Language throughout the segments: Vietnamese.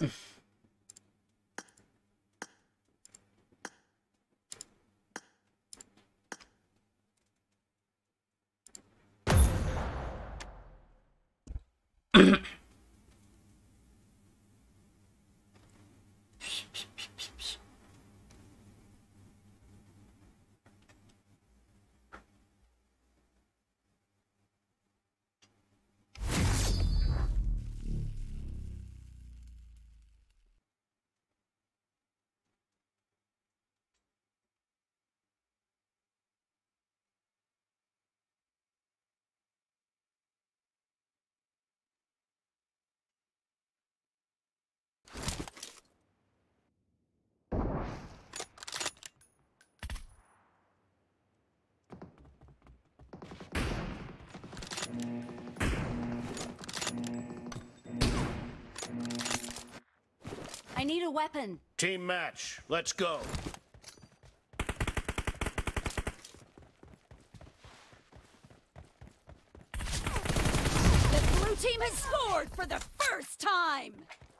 I need a weapon. Team match. Let's go. The blue team has scored for the first time.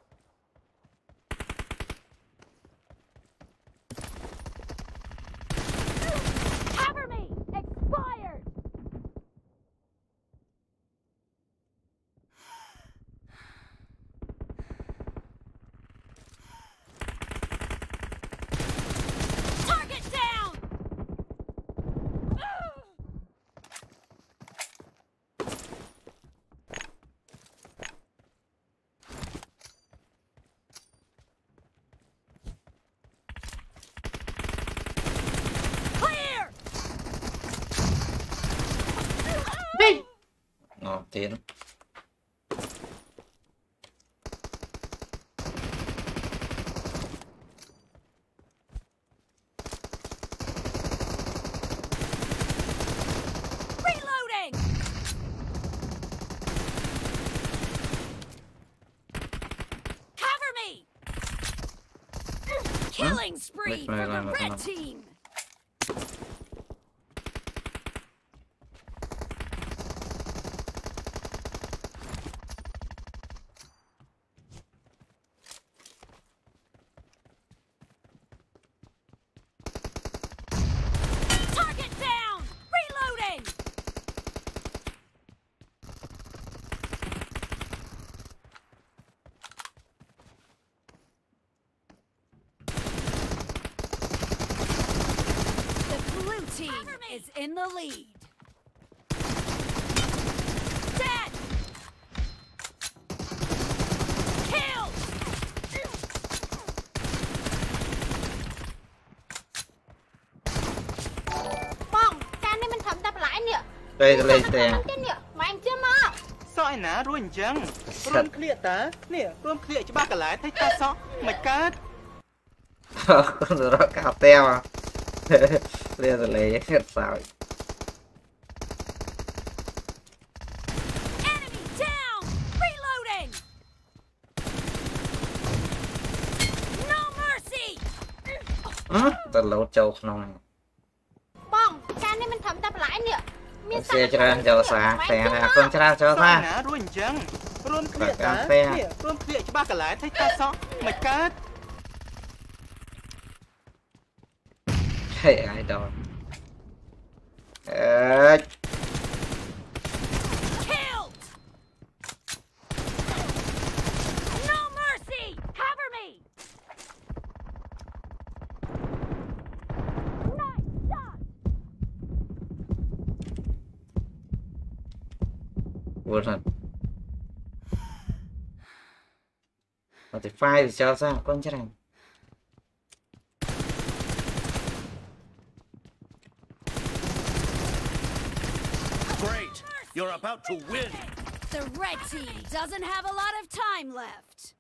Cover me! Expired! Target down! Clear! Ngon tiền. Reloading! Cover me! Killing spree for the red team! Target down! Reloading! The blue team is in the lead. Dead! Killed! Bong, can này mình thấm đập lại nè. Đây lên xe. Mà anh chưa mà. Sao ai ná rồi chăng? Rôm clear ta. Nè, rôm clear cho ba cả lái thấy ta sao? Mày cát. Con rồi đó cào teo à. Lên rồi lấy hết sao. Enemy down! Reloading! No mercy! Ta lâu châu không. Bong, can này mình thấm đập lại nè. Xe cho ra cho xa. Xe nè, con cho ra cho Sao ai xa. ná rồi chăng? Rôm clear Cả ta. xe. Nè, rôm clear cho ba cả lái thấy ta sao? Mày cát. Hey, ai đâu. Ê. Killed! No mercy! Cover me! Nice shot! Buồn thật. Mà thì file thì cho sao con chết này. Great. You're about to win. The red team doesn't have a lot of time left.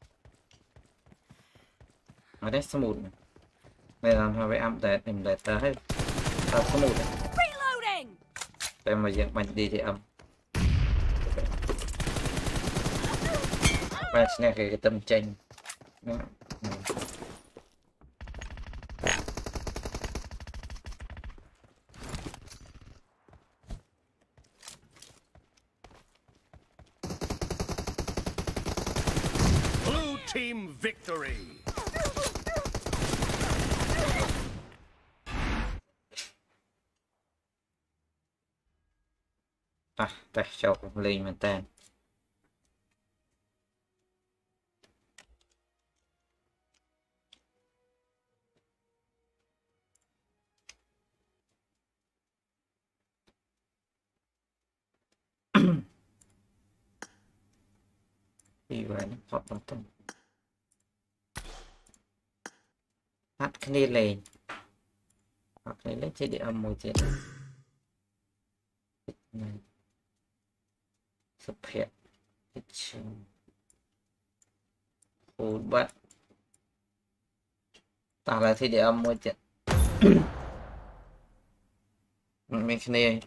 Ở đây số 1. Đây là họ phải âm để tìm để tới. Tao số 1. Reloading! Đây mà dạng mình đi thì âm. Và này cái tâm tranh. Blue team victory. Ta cho cũng lên mà tên vì vậy nó phọt bằng tâm hát cái đi lên hoặc lấy chế địa âm môi chế này xuất hiện hút bắt ta là thì để âm môi trận mình này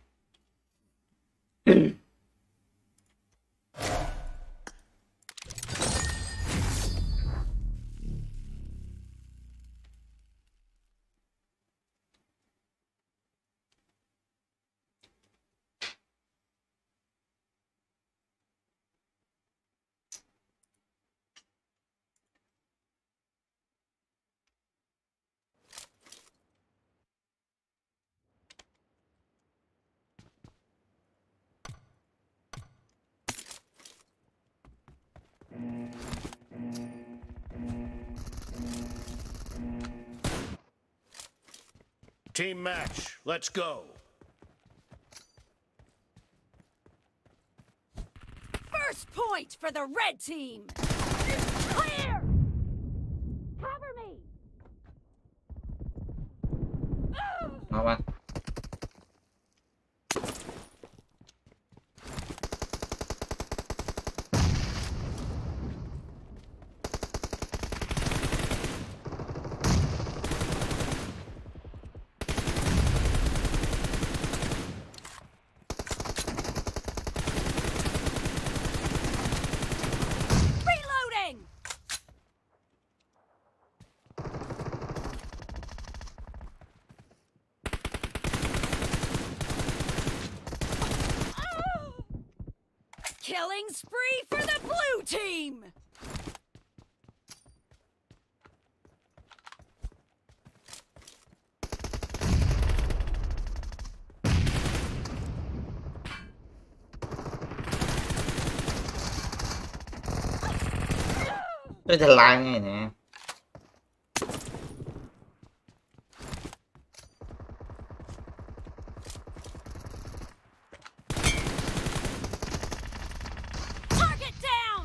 Team match, let's go. First point for the red team. Clear. Cover me. nó bạn Reloading. Killing spree for the blue team. tôi thật lang này nè Target down.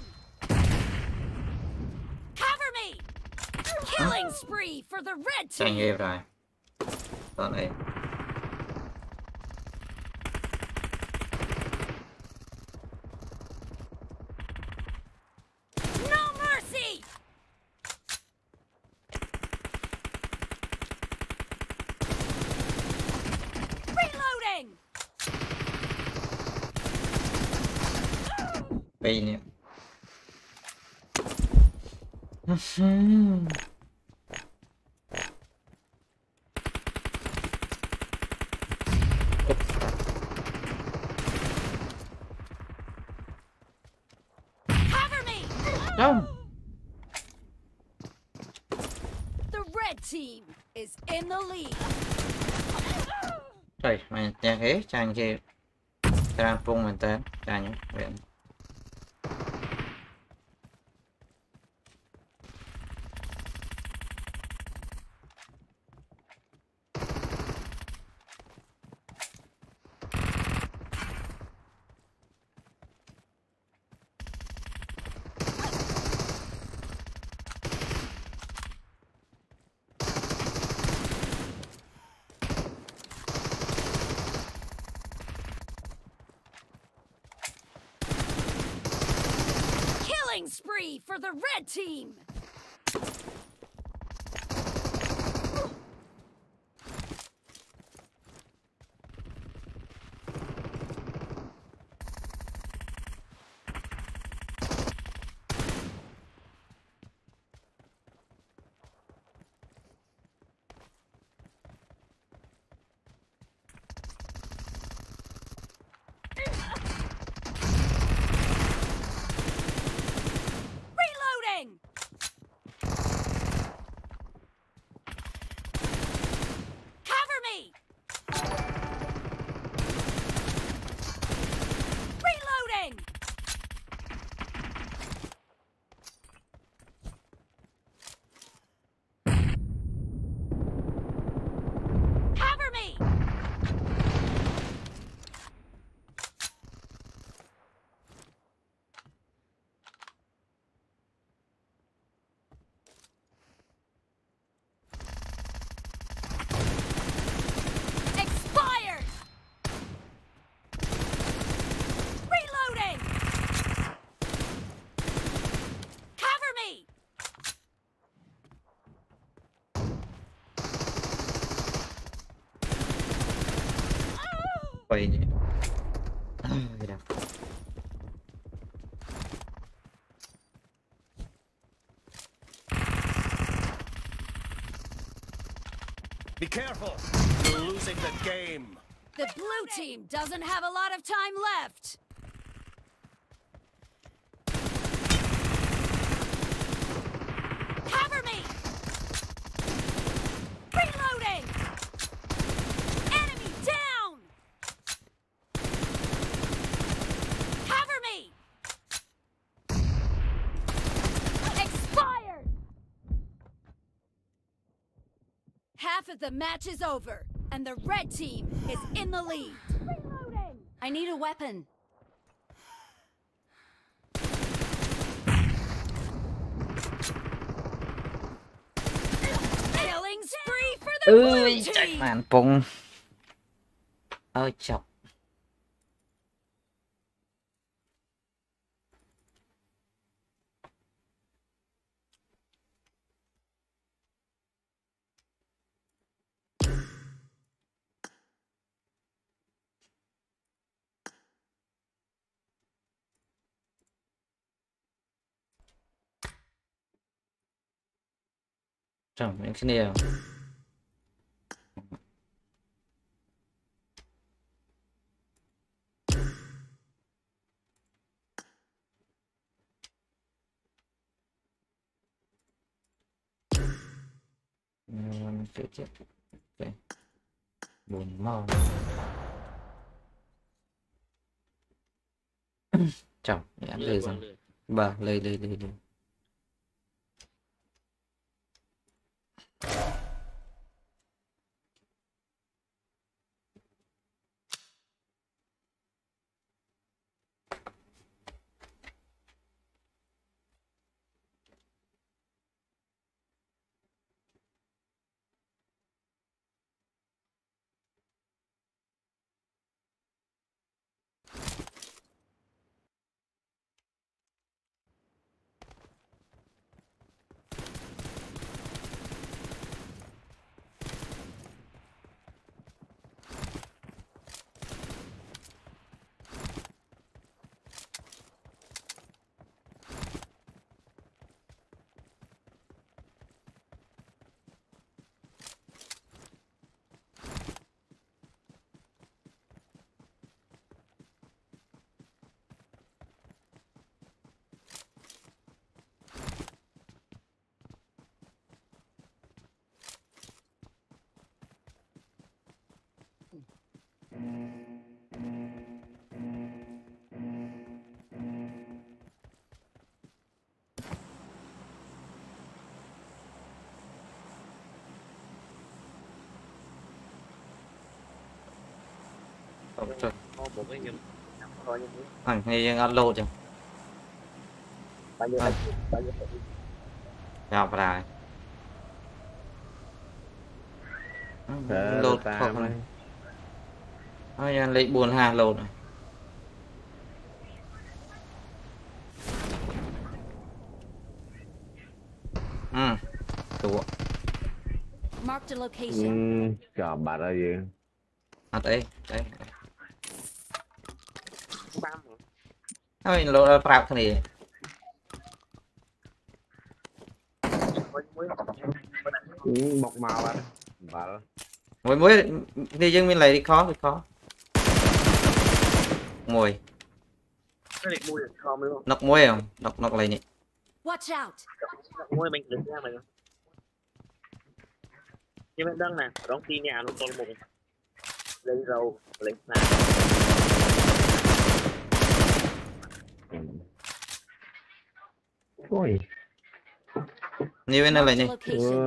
Cover me. Killing spree for the red sang team. game rồi còn đây No mercy. Reloading. cây nè Cover me. không The red team is in the lead. trời mày trang thế trang kia trang phun mình tên trang nhé vậy Killing spree for the red team. Reloading. quay nhỉ. Be careful. You're losing the game. The blue team doesn't have a lot of time left. Cover me! Reloading! Enemy down! Cover me! Expired! Half of the match is over, and the red team is in the lead. Reloading! I need a weapon. Killing spree for the blue Ơi chạy team! màn bông. Ơi chọc. Chẳng những cái này chết chết. Okay. Buồn mau. Chẳng nhãn lời rằng bà lời. Trời. Thằng nghe ăn lô chưa? Chào bà. Lột không này. Ôi lấy buồn hà lột này. Tụi. Mark the location. Chờ bà ra gì? À đây. Thôi lột prap cái này. Bọc màu anh. Bà. Mỗi đi dân mình lại đi khó. Mùi. Nọc muối không? Nọc lại nhỉ. Watch out. Muối mình đứng ra mà. Nhưng mà đang nè, đóng tin nhà luôn con một. Lấy rau, lấy nè. Ôi. Như bên này lại nhỉ.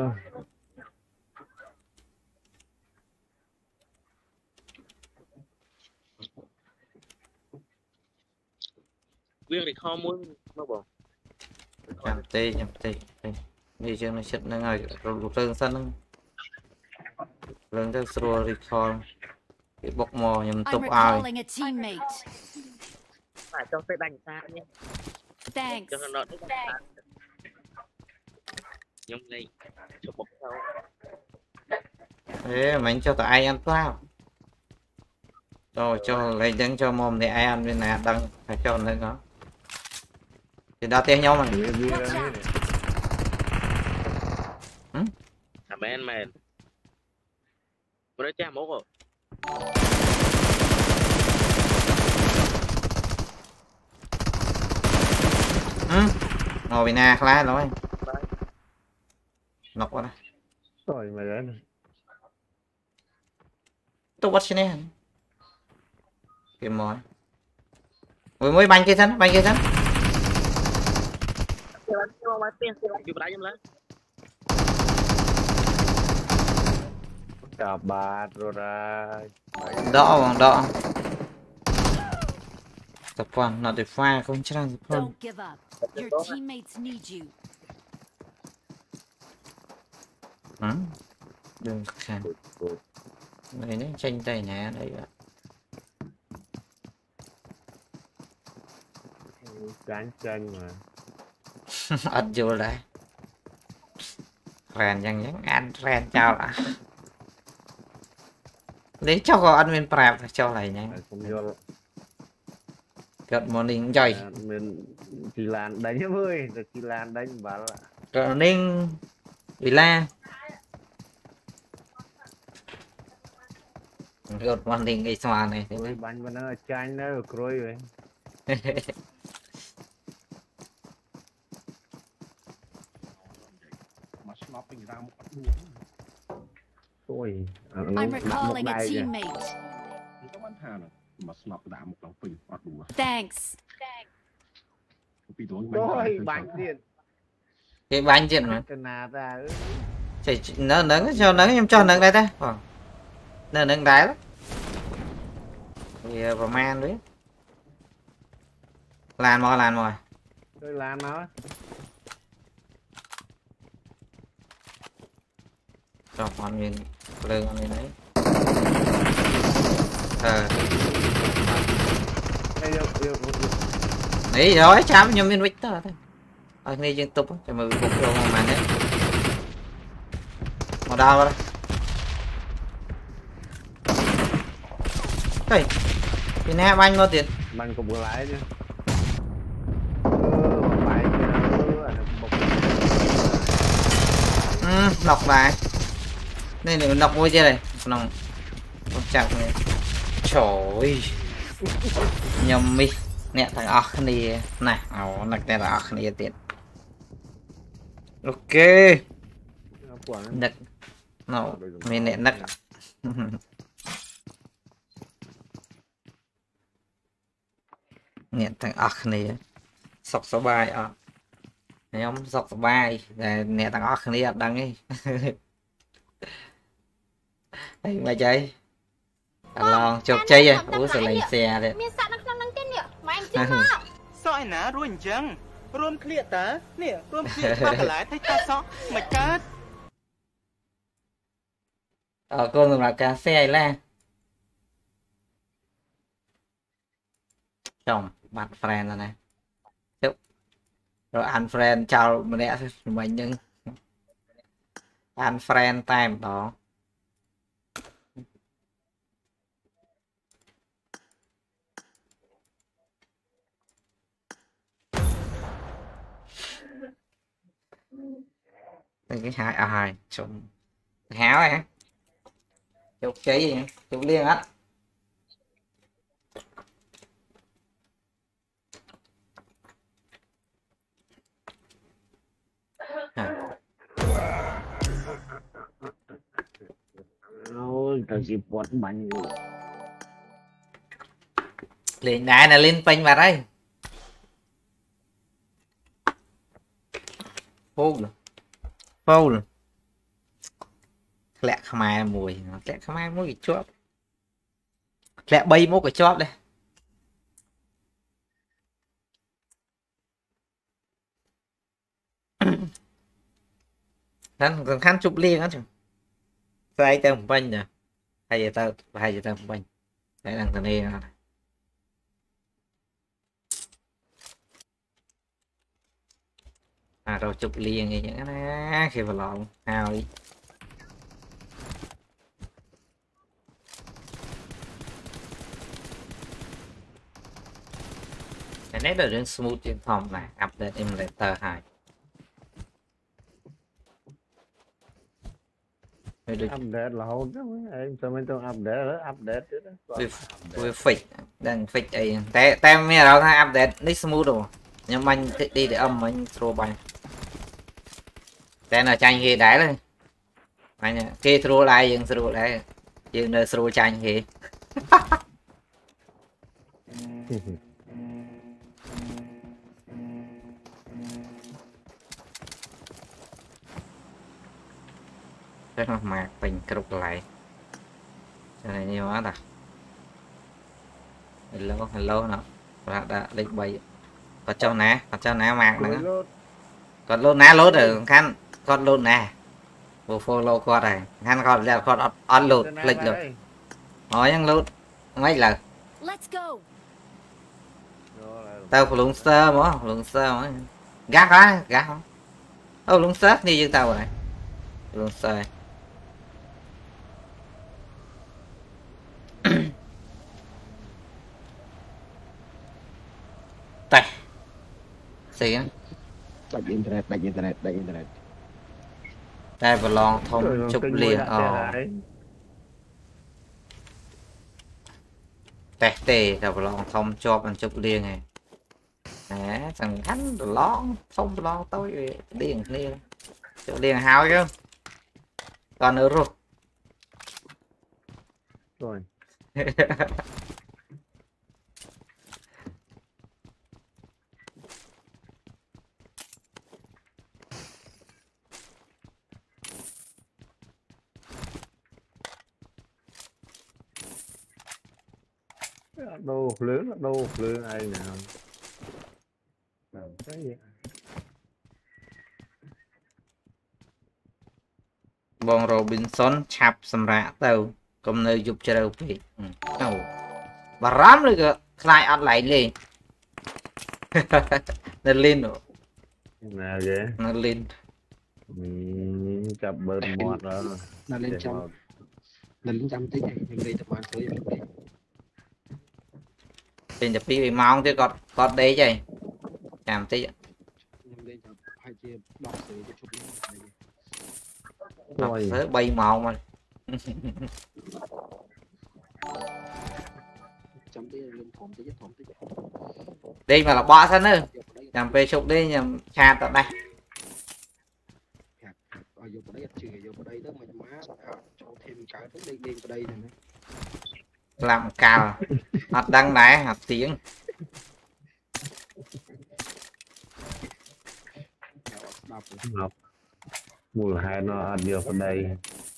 Viên thì kho muốn nó bỏ. Nhằm tê. Đi chơi nó chết nó ngay lục rừng xanh. Rừng cho sửa recall. Cái bọc mò nhằm I'm tục ai. recalling a teammate. Phải cho tay đánh xa nhé. Thanks. Cho nó đỡ xa. Nhông lên. Cho bọc sau. Thế mình cho tụi ai ăn tao. cho lấy trứng cho mồm thì ai ăn bên này đăng phải cho lên đó thì đã tiếng nhau mà men mới cha mốt rồi ngồi bên nè khá rồi nọc quá đây rồi mày đến tôi bắt xin nè kìa mỏi mới banh kia thân cả ba rồi ra đọ tập quan nó để pha không chắc là Don't give up. Your teammates need you. đừng khăn này nó tranh tay nè đây ạ cán chân mà ít vô lại rèn chẳng nhắn ăn rèn chào là lấy cho có ăn bên prep cho này nhé không vô good morning chơi mình kỳ lan đánh ơi được kỳ lan đánh bảo là good morning Villa good morning cái xoa này ôi bánh mà nó chanh nó rồi vậy ôi I'm recalling a teammate. Thanks. ôi bánh tiền cái bánh chuyện mà cái nào ra chỉ nó cho nó em cho nó đây ta nó nâng đáy đó thì vào man đấy làm rồi tôi làm nó cho con mình lưng con mình đấy đấy rồi chám cho mình Victor thôi ở đây dân tục cho mình phục luôn mà đấy màu đau đó đây thì nè banh có tiền banh cũng vừa lái chứ nọc lại đây là nọc ngôi chưa này nòng con chặt này trời nhầm mi nè thằng ọc này này nặc này là ọc này tiền ok nặc nó mình nè nặc nè thằng ọc này sọc số bài nhóm sọc số bài nè thằng ọc này đăng đi đây mà chơi lon chụp chơi vậy ủa sự lấy xe đấy soi ná rồi chăng rôm clear ta nè rôm clear ba lại thấy ta sọ mày cát cô ngừng là cà xe là chồng bạn friend là này rồi ăn friend chào mẹ mình nhưng ăn friend time đó cái hai chồng háo hả chụp cái gì chụp liên á ôi cái gì bọt bánh lên đá là lên pin vào đây Foul lẹ khmai mùi lẹ khmai mùi cái chóp lẹ bay mốt cái chóp đây còn khăn chụp liên á chứ sai tao một banh nè hai giờ tao một banh đấy đang thằng này rồi chụp liền như những cái khi vào lộn hào đi cái này là đến smooth trên phòng này update emulator 2 update là hôn đó em sao mấy tôi update chứ đó với fix đang fix ấy tem nghe đâu thay update nick smooth rồi nhưng mà anh đi để âm anh throw bay tên là tranh gì đá đây anh kia throw lại dừng nơi throw tranh gì rất là mạc bình cục lại cho này nhiều quá ta hello nó đã lịch bày có cho ná mạc nữa còn luôn ná lốt rồi khăn con luôn nè bộ follow qua này khăn còn ra con on lụt lịch được nói nhăng lụt mấy lần tao phải lùng sơ mà gác không lùng sơ đi như tao này lùng sơ tè xì á đặt internet đây và lon thông chụp liền tè rồi và lon thông cho bạn chụp liền này nè thằng khánh lon thông lon tối liền chụp liền hao chứ còn nữa rồi đồ lớn ai nào cái gì bong Robinson chạp xâm rã tàu công nơi giúp cho đâu bị bà rám rồi kìa khai ăn lại lên nó lên rồi nào vậy nó lên chập bơm mọt rồi nó lên trăm tí này nhưng đi tập bạn tới trên chụp bị mong chứ còn đây chứ làm tí rồi bay màu mà đi mà là bỏ thân nữa làm về chụp đi nhầm cha tại đây làm cào hoặc đăng đá hoặc tiếng mùa hè nó ăn nhiều ở đây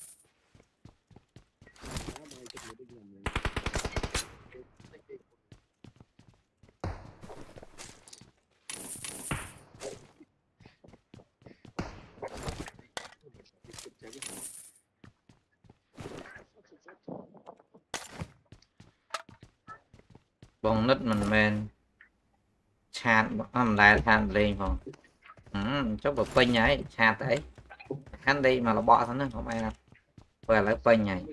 bông nứt mình men chát làm lại than lên phòng chốc được pin ấy chát đấy hắn đi mà nó bỏ thôi nữa không ai đâu về lại pin này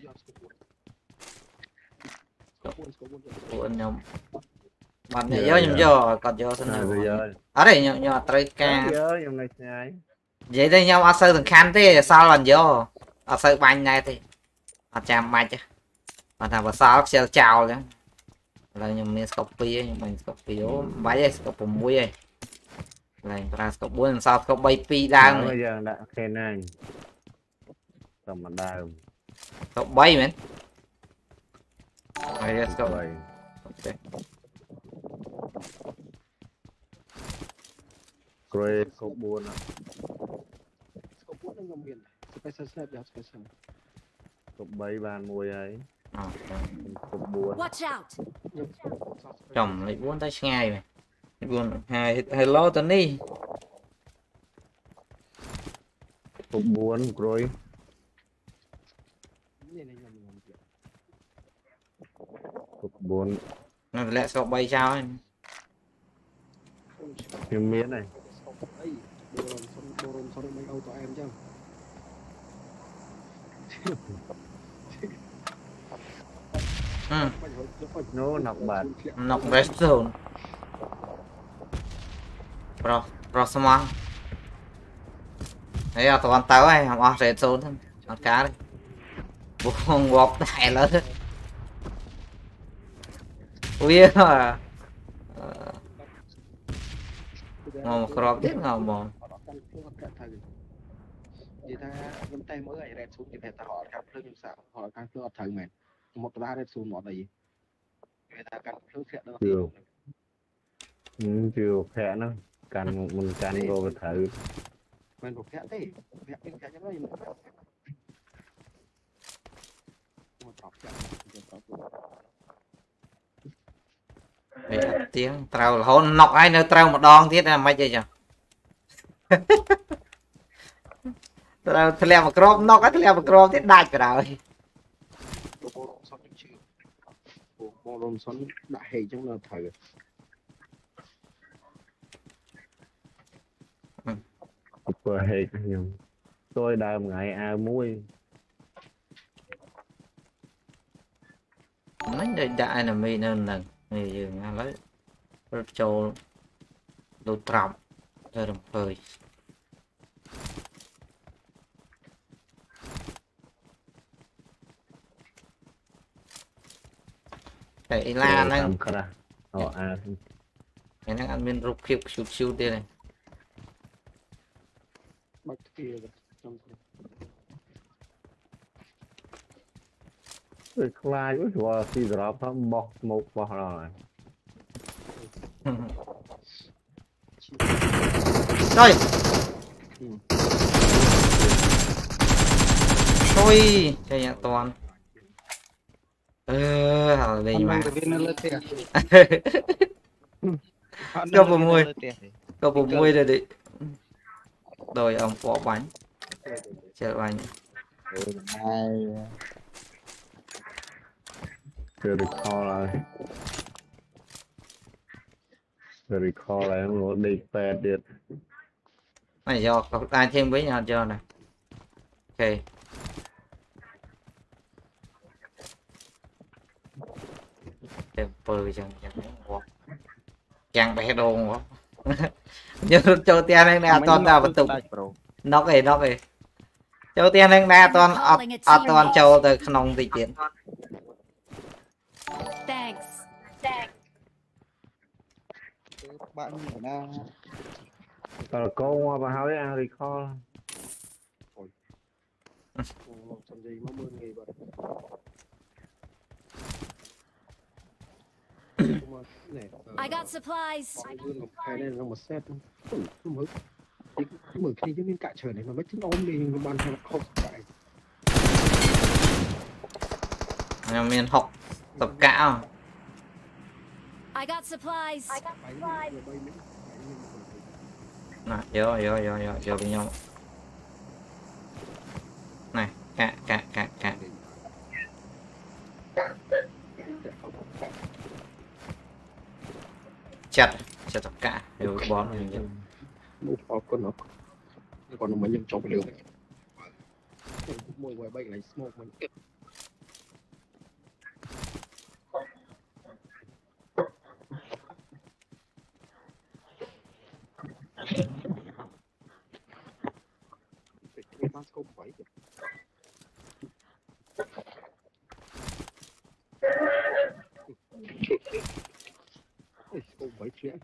cuốn nhom bạn này nhớ còn vô xin ở đây nhỏ trai ca vậy đây nhau ở sơ từng khăn thế sao làm vô ở sơ banh này thì ở chạm banh chứ mà thằng vào sao chào nữa là nhưng mình copy nhưng mình copy váy copy mũi ấy này ra copy bốn sao copy bay pi đang bây giờ đã khen này tầm mặt đào copy bay mình bây giờ copy rồi copy buồn copy bay bàn mùi ấy chồng lại muốn tới ngay mày buồn hello Tony cũng buồn rồi cũng buồn nó lại sao bay sao ấy phim miến này nó nọc bát nọc restaurant pro small thấy à toàn tao ấy không red zone thôi con cá đấy buông gọt đại lớn ui ngon crop tiếp ngon bò vậy ta vấn tay mỗi ngày red xuống thì phải ta họ cắt lưng sao họ cắt lưng thằng mày một ba red xuống một gì người ta cắt lưng thiệt đâu chưa khẽ nó cần mình cần rồi thử mình một khẽ thế khẽ bên khẽ cho nó gì một tóc tiếng trâu hôn nọc ai nữa trâu một đòn thiết là mấy chơi chưa trâu theo một crop nọc á theo một crop thiết đại cả đời bộ rồng xoắn đại hệ trong là thử vừa hệ nhiều tôi đào ngày ai muối mấy đời đại là mi nên là người dường lấy rất trâu đồ trọc cho đồng thời cái la năng cái năng ăn bên rục kiệp siêu tiền này bắt kia trong khai với vào khi drop nó bọc một vào rồi rồi thôi chơi nhạc toàn đây mà có bộ môi rồi đi rồi ông bỏ bánh chờ bánh chưa recall lại một đi pad được này do có ai thêm với nhau cho này ok em bơi chẳng bé đồ quá nhưng cho tiền anh nè toàn ta vẫn tục nó kì cho tiền anh nè toàn toàn châu từ nông thị chuyện bạn đang tao có mà hỏi ăn recall làm gì mà mơn nghề vậy I got supplies. Cái này là một set mới khi chứ nên cả trời này mà mấy chứng ôm đi ban hay là không phải miền học tập cả I got supplies. nè vô với nhau này cả chặt tất cả đều bón mình một con nó còn mấy nhân trong cái đường môi ngoài bay lại smoke mình không phải không phải chuyện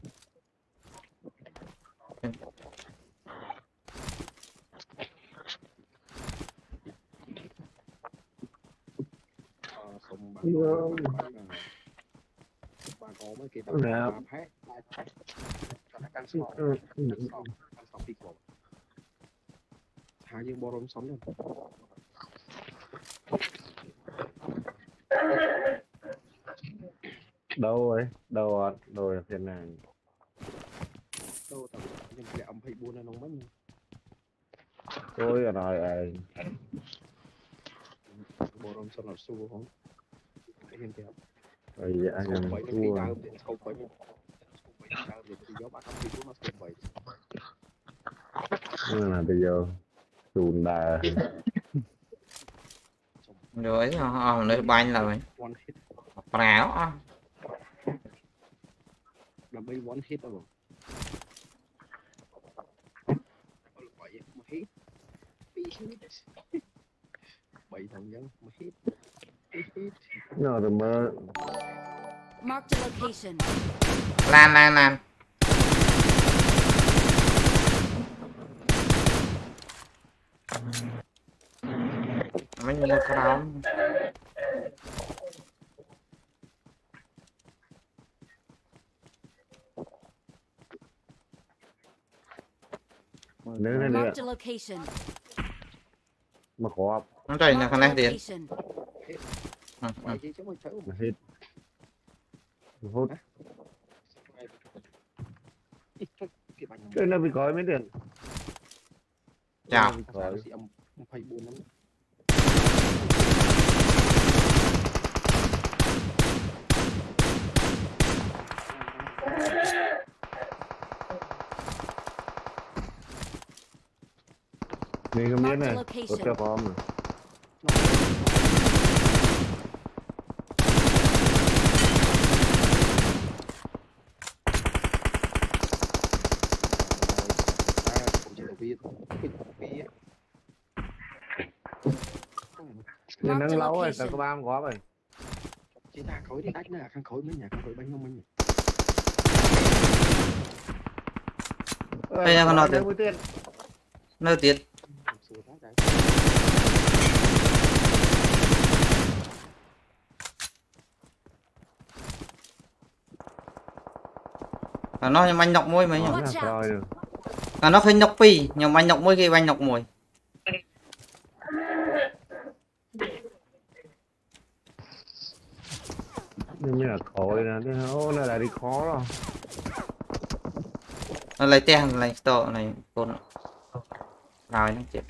bà có mấy cái đập hết cho nó căng sọ đi cổ hai dương bò rôm sống luôn đâu rồi thế này đâu tao nhưng cái ông phải buôn nó nóng mấy tôi rồi bò rôm sống là xu không hiện tại bây giờ anh em thua không phải là bây giờ chùn đà rồi nơi banh là vậy áo là bay one hit rồi bảy thằng dân mà hít nó rồi mơ Marked a location. Lan mấy người khảo nếu này Marked a location. mà khó nó trời là Marked con a này tiền location. bảy chứ chứ mới chữ mà hít hút cái nó bị gói mấy tiền chào phải buồn lắm mình không biết này Marked a có location. cho con mà nhưng Marked nắng a lâu rồi tao location. có ba có rồi chị ta khối đi đách nè khăn khối mấy nhà khăn khối bánh không mình đây là con nào tiền tiền nơi tiền nó nhưng anh nhọc môi mấy nhỉ Watch out. nó khinh nhọc pi nhưng anh nhọc môi khi anh nhọc môi nhưng mà là khối nè thế nó là đi khó rồi nó lấy tiền lấy to này con rồi nó chết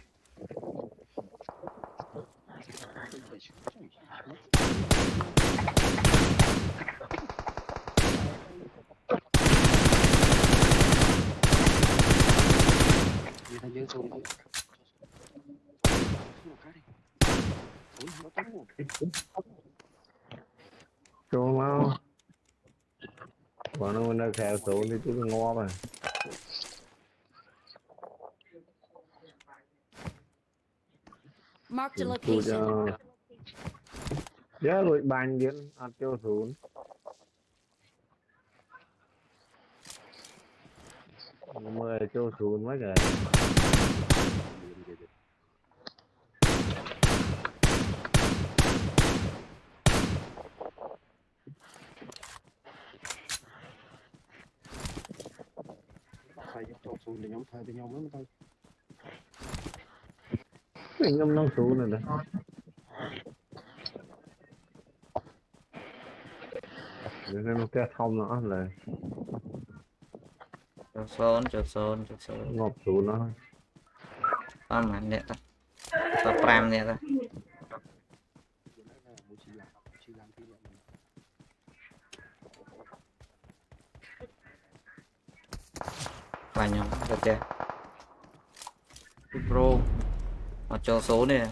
dân xuống cho mau còn nó đang kheo xuống thì chứ ngon mà Marked a tôi location. cho giá rồi bàn điện ăn cho xuống mời cho xuống mấy cái phải cho xuống để nhóm thời với nhau mới thôi mình ngâm nông xuống rồi đấy để nó cái thông nó là cho sơn ngọt xuống nó con mà nè ta ta pram nè ta và nhóm được chưa pro họ cho số nè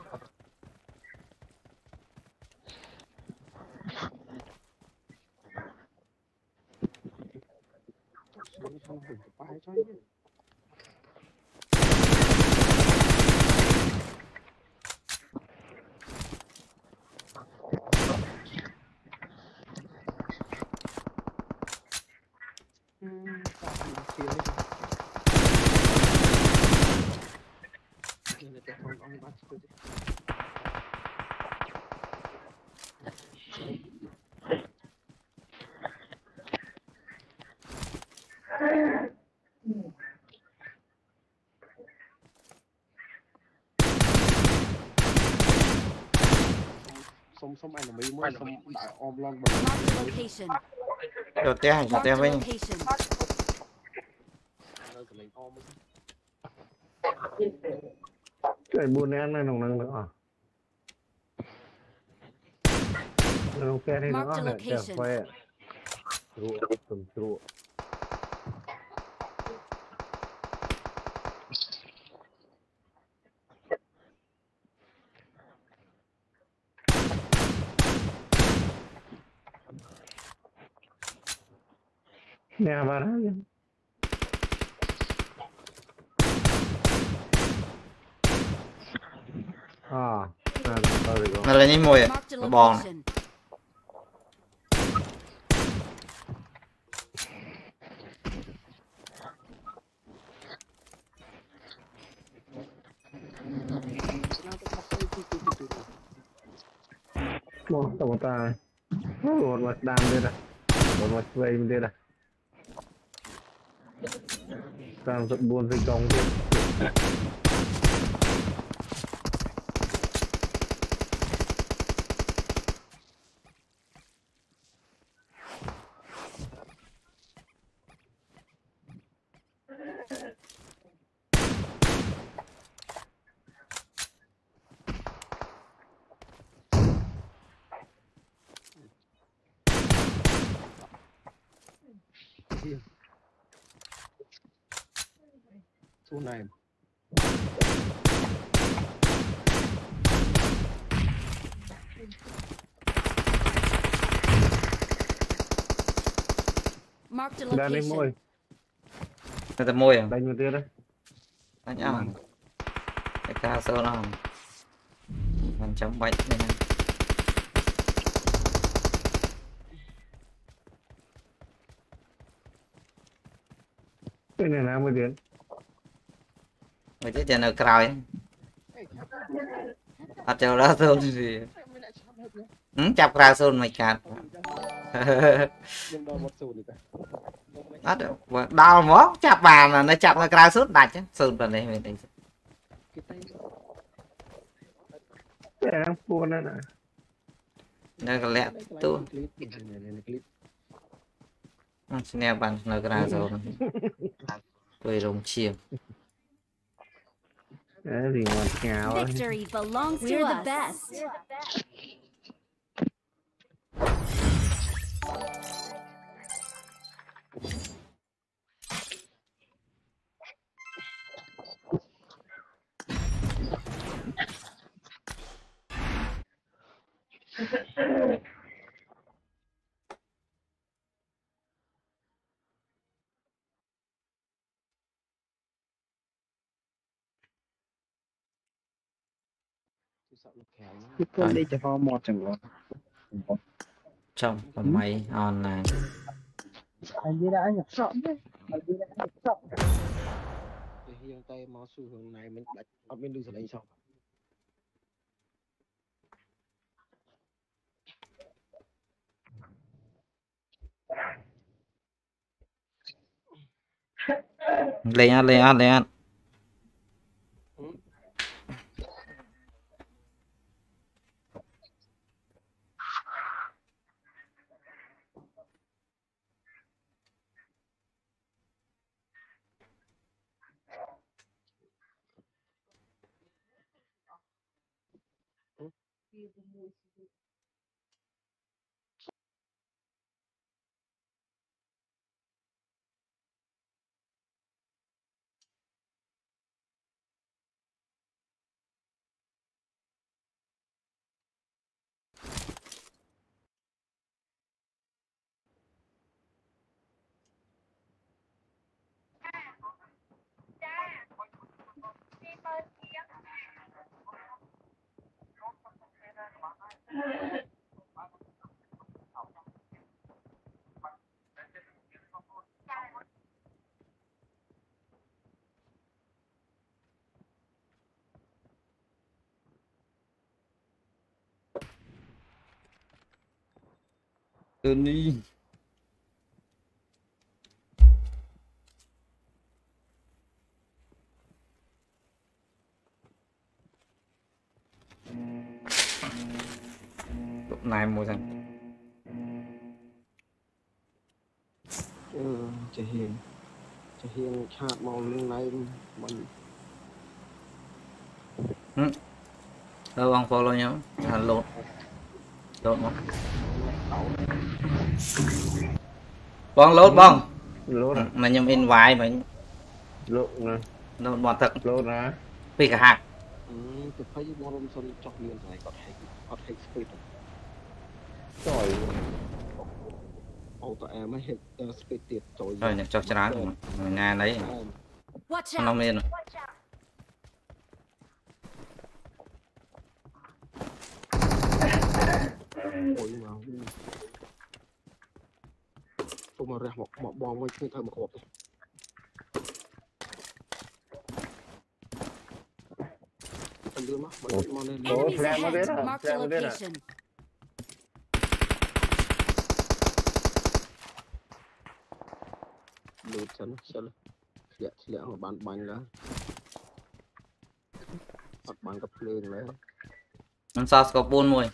xong anh là mấy mới xong đại om lon Marked a location. cho té Marked a với location. cái buôn em này nồng nồng nữa nó cái này nó là đẹp khoe ruộng tầm ruộng nhà bà đó nó là những mùi Marked a bò này. location. Một ta một mặt đam đây này, một mặt vây đây này, càng rất buồn thì cong đi. Xuống này Marked a Đan lên location. môi, người ta môi à đánh một tia đấy. đánh ỏng cái cao sơ nó mình chống bạch đây này. Cái này là 10 tiếng. Người chết trên ở cào ở chỗ đó thôi gì chọc ra sơn mày cạt nhưng đâu một số nữa đó đau mó chọc bàn là nó chọc ra cào sơn đặt chứ sơn vào đây mình cái tay Cái này đang buồn đây này. nó có lẽ tu clip nè bạn nó cào sơn tôi rồng chiều Đấy thì ngọt ngào ấy. Victory belongs to us. The best. cái con đi cho họ một chẳng có trong máy online anh đi đã nhập sọn đấy anh đi đã nhập sọn thì hiện tay máu xu hướng này mình đặt ở bên đường đánh xong lên ăn đi lúc này mua rằng Chị Hiền chặt màu lưng này mình đâu ông follow nhau lột một bong lốt bong Lốt à? mà nhầm in vài mà Lốt nè. lột bọt thật Lốt nè. vì cả hạt tôi thấy bom son chọc miền này có hay speed Trời ôi tụi em mới hết speed tiệt rồi rồi nhập cho ra nhà đấy Watch nó out. lên ôi mà tôi mà ra một bom với cái thơm một hộp anh đưa mắt mà lên Enemies Flare nó đến ahead. à? Mark the Flare nó đến à? location. lụt chân lẹ một bàn bánh đó bắt bàn cặp lên đấy Nó sao có 4 mùi.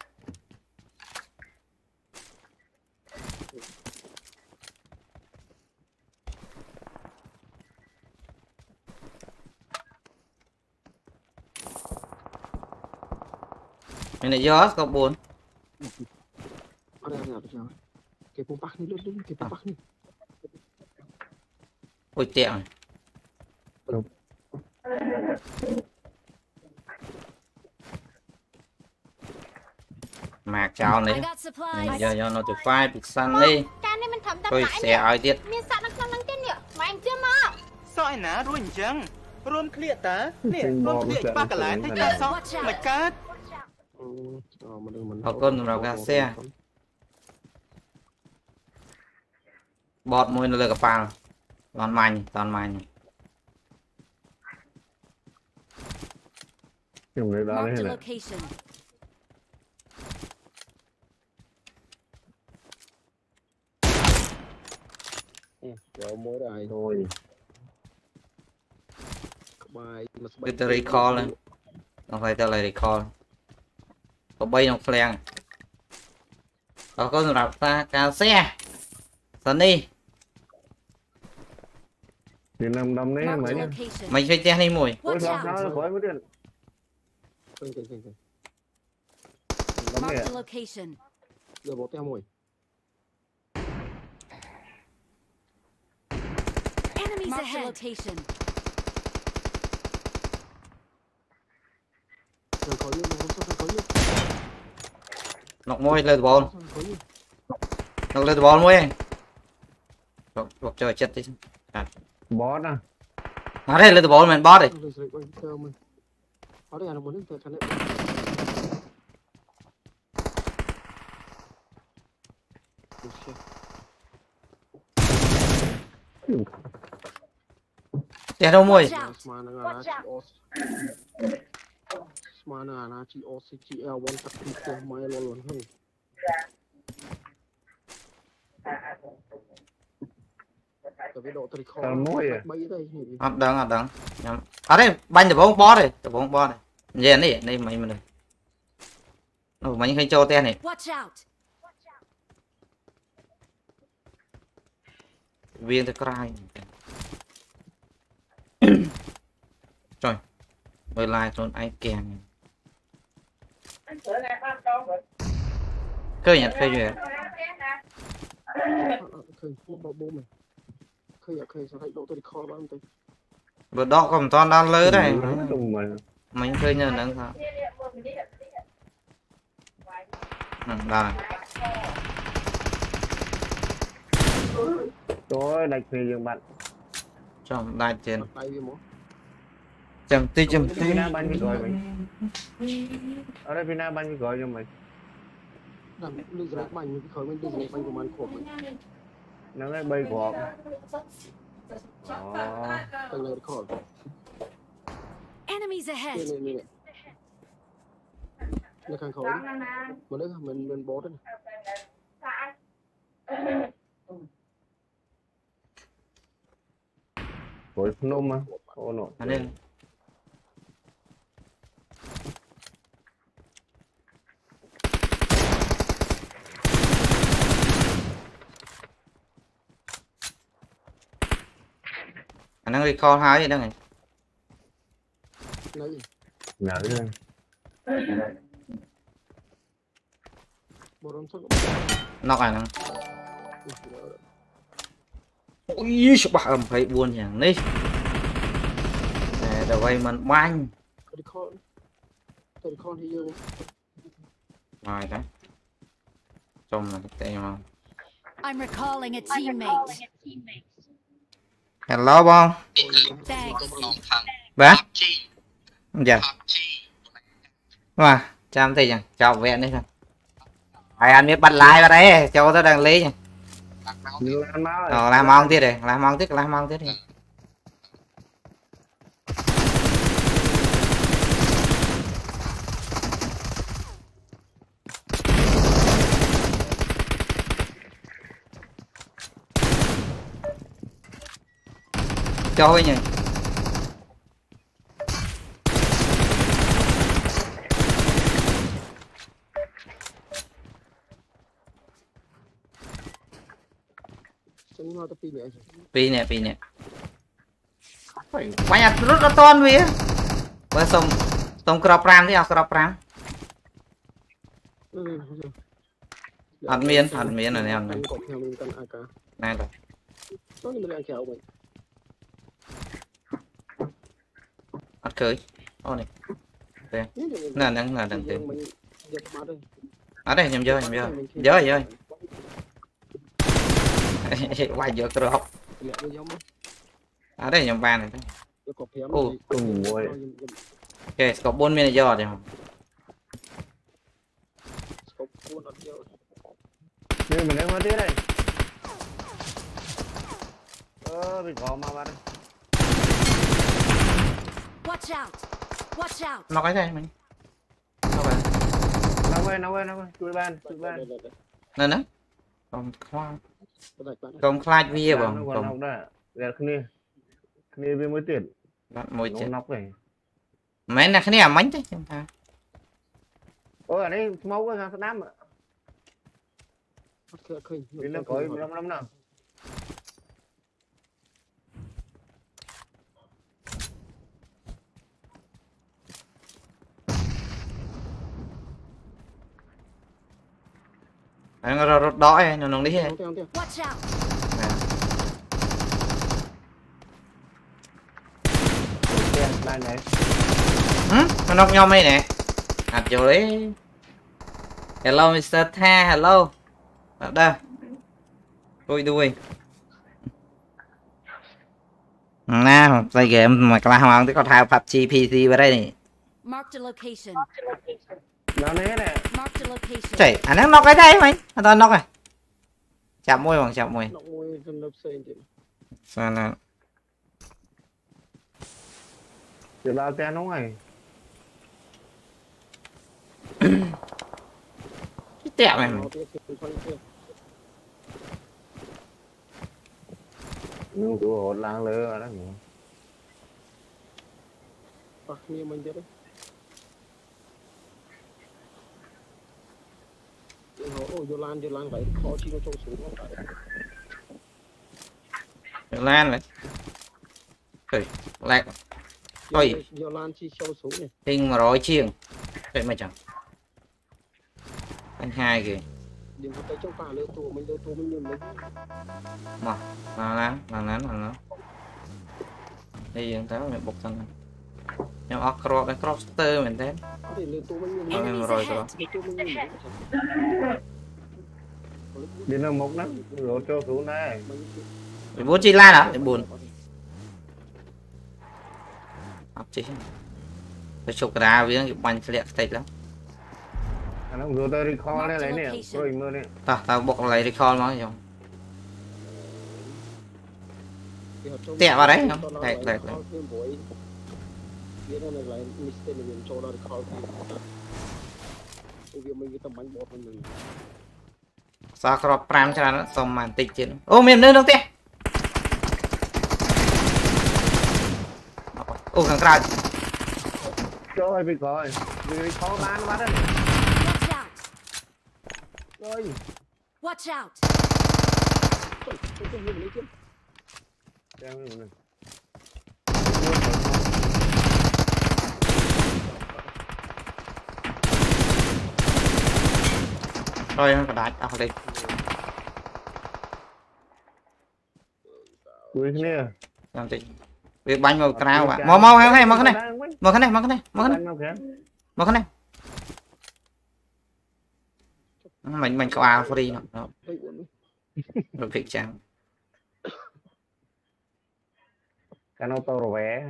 Mình lại gió có 4. ở đây là sao cái bông bạc đi luôn cái bông bạc đi Ôi tẹo này. Mạc chào I này. got supplies. Giờ nó tụi phai bị săn đi. Cha này mình thấm tập Tôi lại sẽ nè. ai tiết. Miên sẵn nó không năng tên nhỉ. Mà anh chưa mà. សក់ឯណារួចអញ្ចឹងរួមឃ្លៀកតានេះរួមឃ្លៀកច្បាស់កន្លែងតែកាសក់មិនកើត mình Họ cơn rồi ra xe. Bọt mùi nó lừa cả phàng. Toàn mảnh. Dùng để đó Mark đấy the là location. Rồi mỗi đời thôi. bài Cái tờ recall lên. Không phải tờ lại recall. Có bay nó phèn. Có con rạp ta cà xe. Sẵn đi. Thì nằm đâm đấy Mark mấy the nhá. location. Mày chơi chen đi mùi. Ôi Watch sao out. sao khỏi mới điện. Đâm Mark này the location. giờ bỏ theo mồi Enemies ahead. Location. rồi có như có như Nọc môi lên bồn. có như Nọc lên bồn mùi. Bọc trời chết đi. bó à. Ở đây lên bồn mình bó đi. ở đây là một nước khả năng Tiền đâu mùi. Watch out. Smana na chị OCGL one tập đi cho mai luôn hơn cái độ tây kho bay đây Hấp đắng. Ở đây banh từ bóng bó đây. Từ bóng bó này. Dền đi. Đây mày đây. Nó mày hay cho tên này. Watch out. Viên tới cry. Rồi. Mới like luôn ai kèm. Cơ nhật phê duyệt. khơi bố mày khơi sao thấy độ tây kho bao nhiêu Bữa đó còn toàn đang lỡ đây. Đúng mà. Mình khơi nhờ nâng sao. Đây. Trời đạch phê dương bạn. Trong đai trên. tay với mỏ Chầm tí. Vina bao nhiêu gọi mình. Ở đây Vina bao nhiêu gọi cho mình. làm lưu ra bánh cái khởi mình lưu ra bánh của mình khổ mình Nó cái bay của tầng này khổ Enemies ahead. này nó càng khổ mà đấy mình bó đấy Khối nôm á. Ô nộ. Ở đây. Anh đang recall 2 vậy đó này. lấy gì Nhớ rồi. bó rong sốt Nóc này nè. Ui sao bạc làm phải buồn nhàng đi. Nè đầu quay mình banh. tây kho thì dương Rồi đấy. Trong là cái tay mà. I'm recalling a teammate. Hello bông. Thanks. Bé. Dạ. Mà chăm thì chẳng chào vẹn đấy thôi. ai ăn biết bật lại vào đấy cho tao đang lấy làm mong tiếp đây làm mong tiếp đi cho nhỉ pi nè quay nhặt rút ra ton vì bữa xong crop ram thế à crop ram ăn miên này em này này rồi ăn cưới ô này nè đừng tiền ở đây nhầm vô quay vô crop ở đây nhầm bàn này ô ok có 4 miếng giò thì nhưng mình đang đi đây bị có mà bạn Watch out. nó cái đây mình nó quên chui ban nè công khai vi bằng công đây kia với mới tiền môi chết nóc này mấy là cái này là mánh thế chúng ta ôi ở đây máu có ra đám ạ đi lên coi 15 năm nào nó rốt đói nó nóng đi hết nó nóc nhau mấy nè hạt vô đấy hello Mr. Tha hello đây đuôi nè play game mà các bạn thấy có thao PUBG PC vào đây này nó nè chạy anh đang nóc cái đây mày tao nóc này chạm môi bằng chạm môi sao nào giờ lao tên nó này cái tẹo này nhưng tụi hột lang lơ đó Lan này lạc ôi tinh mà rồi chiêng vậy mà chẳng anh hai kìa mà nó đi chúng ta mình bục thân nhưng ở cái crosster mình thế mình rồi đi nó một lắm rồi cho xuống này bố chi la đó để buồn học chị tôi chụp ra với cái bánh liệt tệ lắm nó rồi tôi đi kho đây lấy nè rồi mưa nè tao bọc lấy đi kho nó rồi tẹo vào đấy không đẹp sao crop pram cho nó xong màn tịch chứ ô miền nơi đâu tè ô thằng ra trời bị coi vì khó bán nó bắt đấy rồi Watch out. rồi nó đá tao đi cuối nè làm gì việc bánh màu cao bạn mau hay mau cái này mình có áo free nó rồi việc chăng cái nó to rồi bé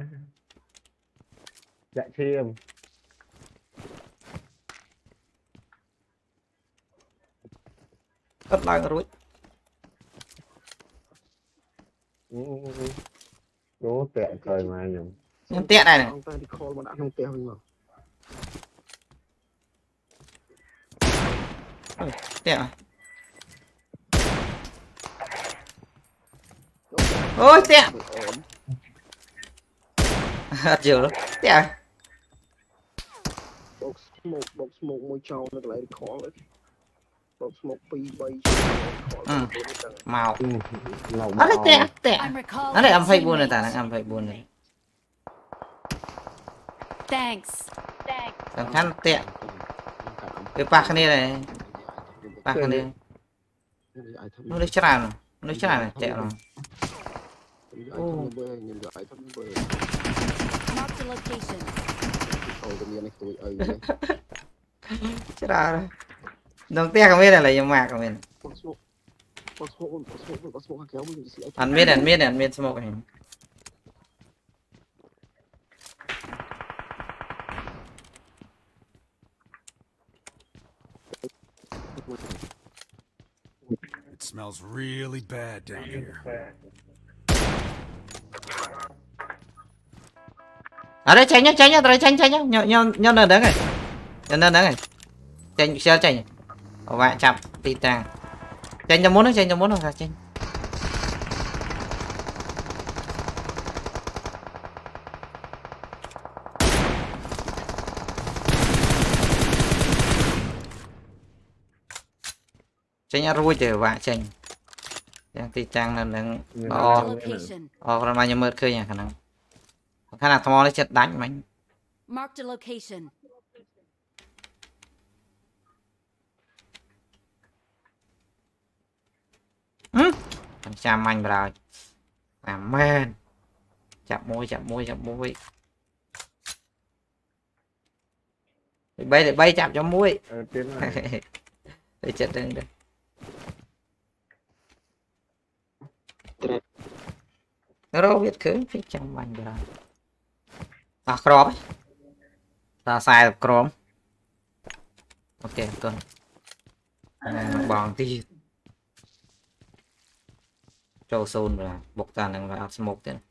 dạ chiêm ớt lại rồi Đố tệ cười mà nhầm. nhưng tiện này này ông ta đi call mà đã không teo nhưng mà tiện này ôi tiện hết chiều đó tiện này box smoke môi trâu nó lại đi call đấy box smoke pi bay màu Lòng nó đấy tiện tiện I'm recalling nó đấy âm a phây buồn này teammate. ta nó âm phây buồn này Thanks. thằng khăn tiện cái bạc này bạc này nó lấy chả này tiện rồi Marked a location. chả rồi đồng tiền không biết là lấy mạc của mình ăn miết smoke này It smells really bad down here. ở đây tránh nhá rồi tránh nhau nơi đấy này nhân đấy này tránh xe tránh ở vạn chậm tì tàng tránh cho muốn nó ra tránh tránh ăn ruồi từ vạn tránh đang tì tàng là đang Location. còn bao nhiêu mượt khơi nhỉ khả năng thò lấy chết đánh mình Marked a location. thằng cha manh rồi làm men chạm môi để bay chạm cho mũi để chết đừng được nó đâu biết cứ phải chạm manh rồi à crop ta sai được crop ok tuần bằng tí trâu xôn rồi bộc tàn đang vào smoke thế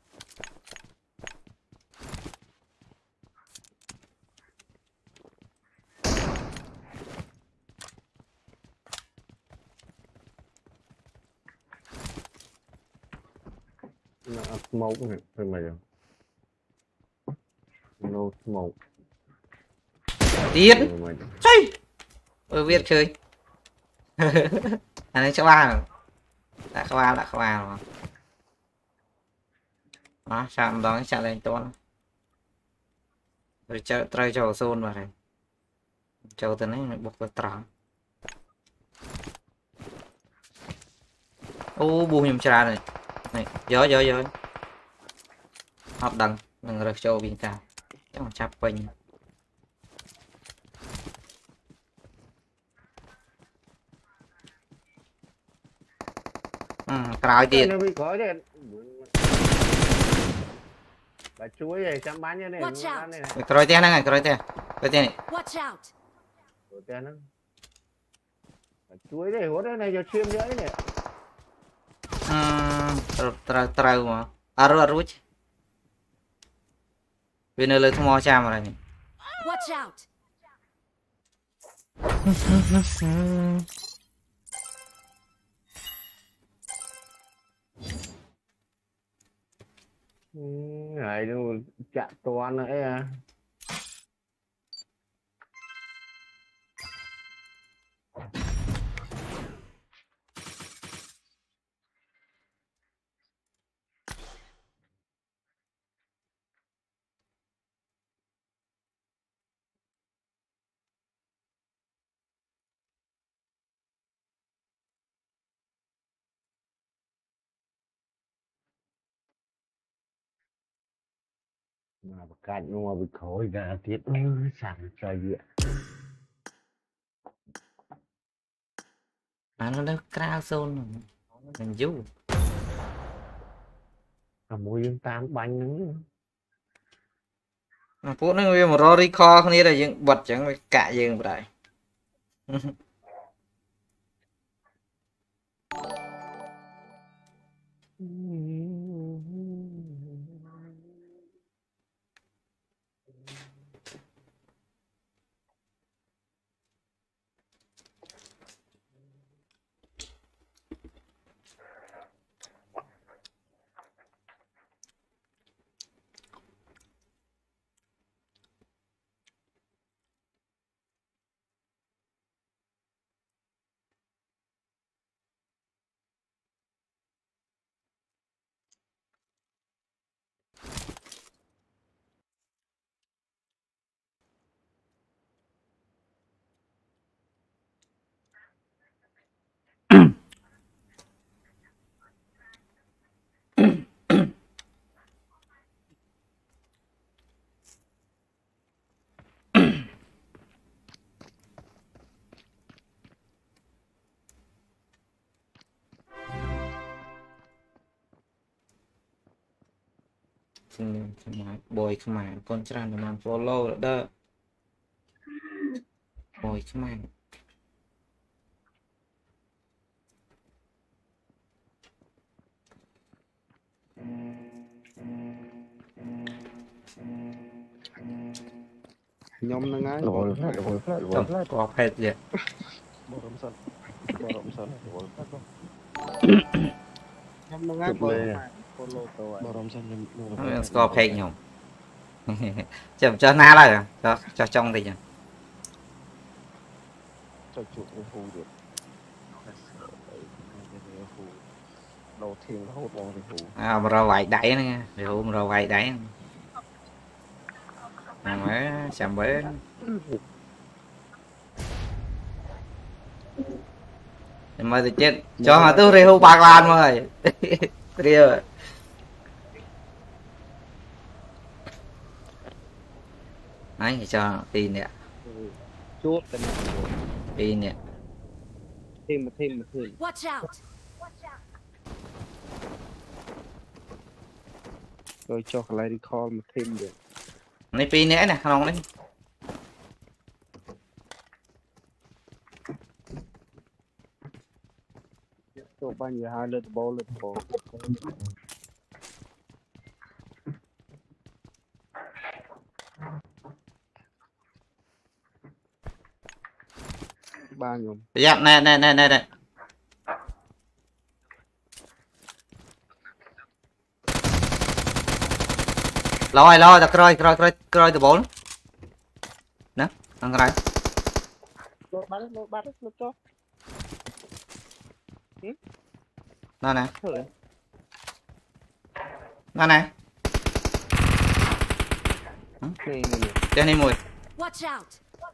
smoke này thôi mày no smoke tiến chơi biết chơi anh ấy cho ba rồi đã có ba rồi đó chạm đó chạm lên to rồi chơi trâu xôn vào này trâu từ này buộc vào trắng ô bù nhầm trà này này gió học đằng được trâu bình cao chắc là chạp quanh cào tiền bà chuối này chăm bán như này cào tiền này Watch out. bà chuối này hốt này cho chim nữa này trâu mà aru vì nơi lấy thua cha mà này Watch out. này đâu chạm toàn nữa à mà cạnh mà bị khối ra tiếp sẵn trời diện mà nó cao zone mình du mùi dương tam bánh nữa phút nó nguyên một Rory kho không là dựng bật chẳng cả dương vào đây bồi không mà con trai làm follow đó bồi không mà nhóm nó ngay rồi có phép vậy nhóm nó ngay có phép nhung chậm cho na lại cho trong thì nhỉ cho chuột phù được đầu tiên nó hút vào thì phù mà rồi vậy đẩy nè rồi vậy đẩy mới chậm bế mà thì chết cho mà tôi rêu bạc lan rồi rêu đấy thì cho tin nè chuột tên tin nè thêm Watch out. rồi cho cái lại đi call một thêm được này pin nữa nè không đấy cho bao nhiêu hai lượt ball ba nhung dạ nè lo đặt coi từ 4 nè ăn cái này lột bát cho nó nè cho nên mùi Watch out.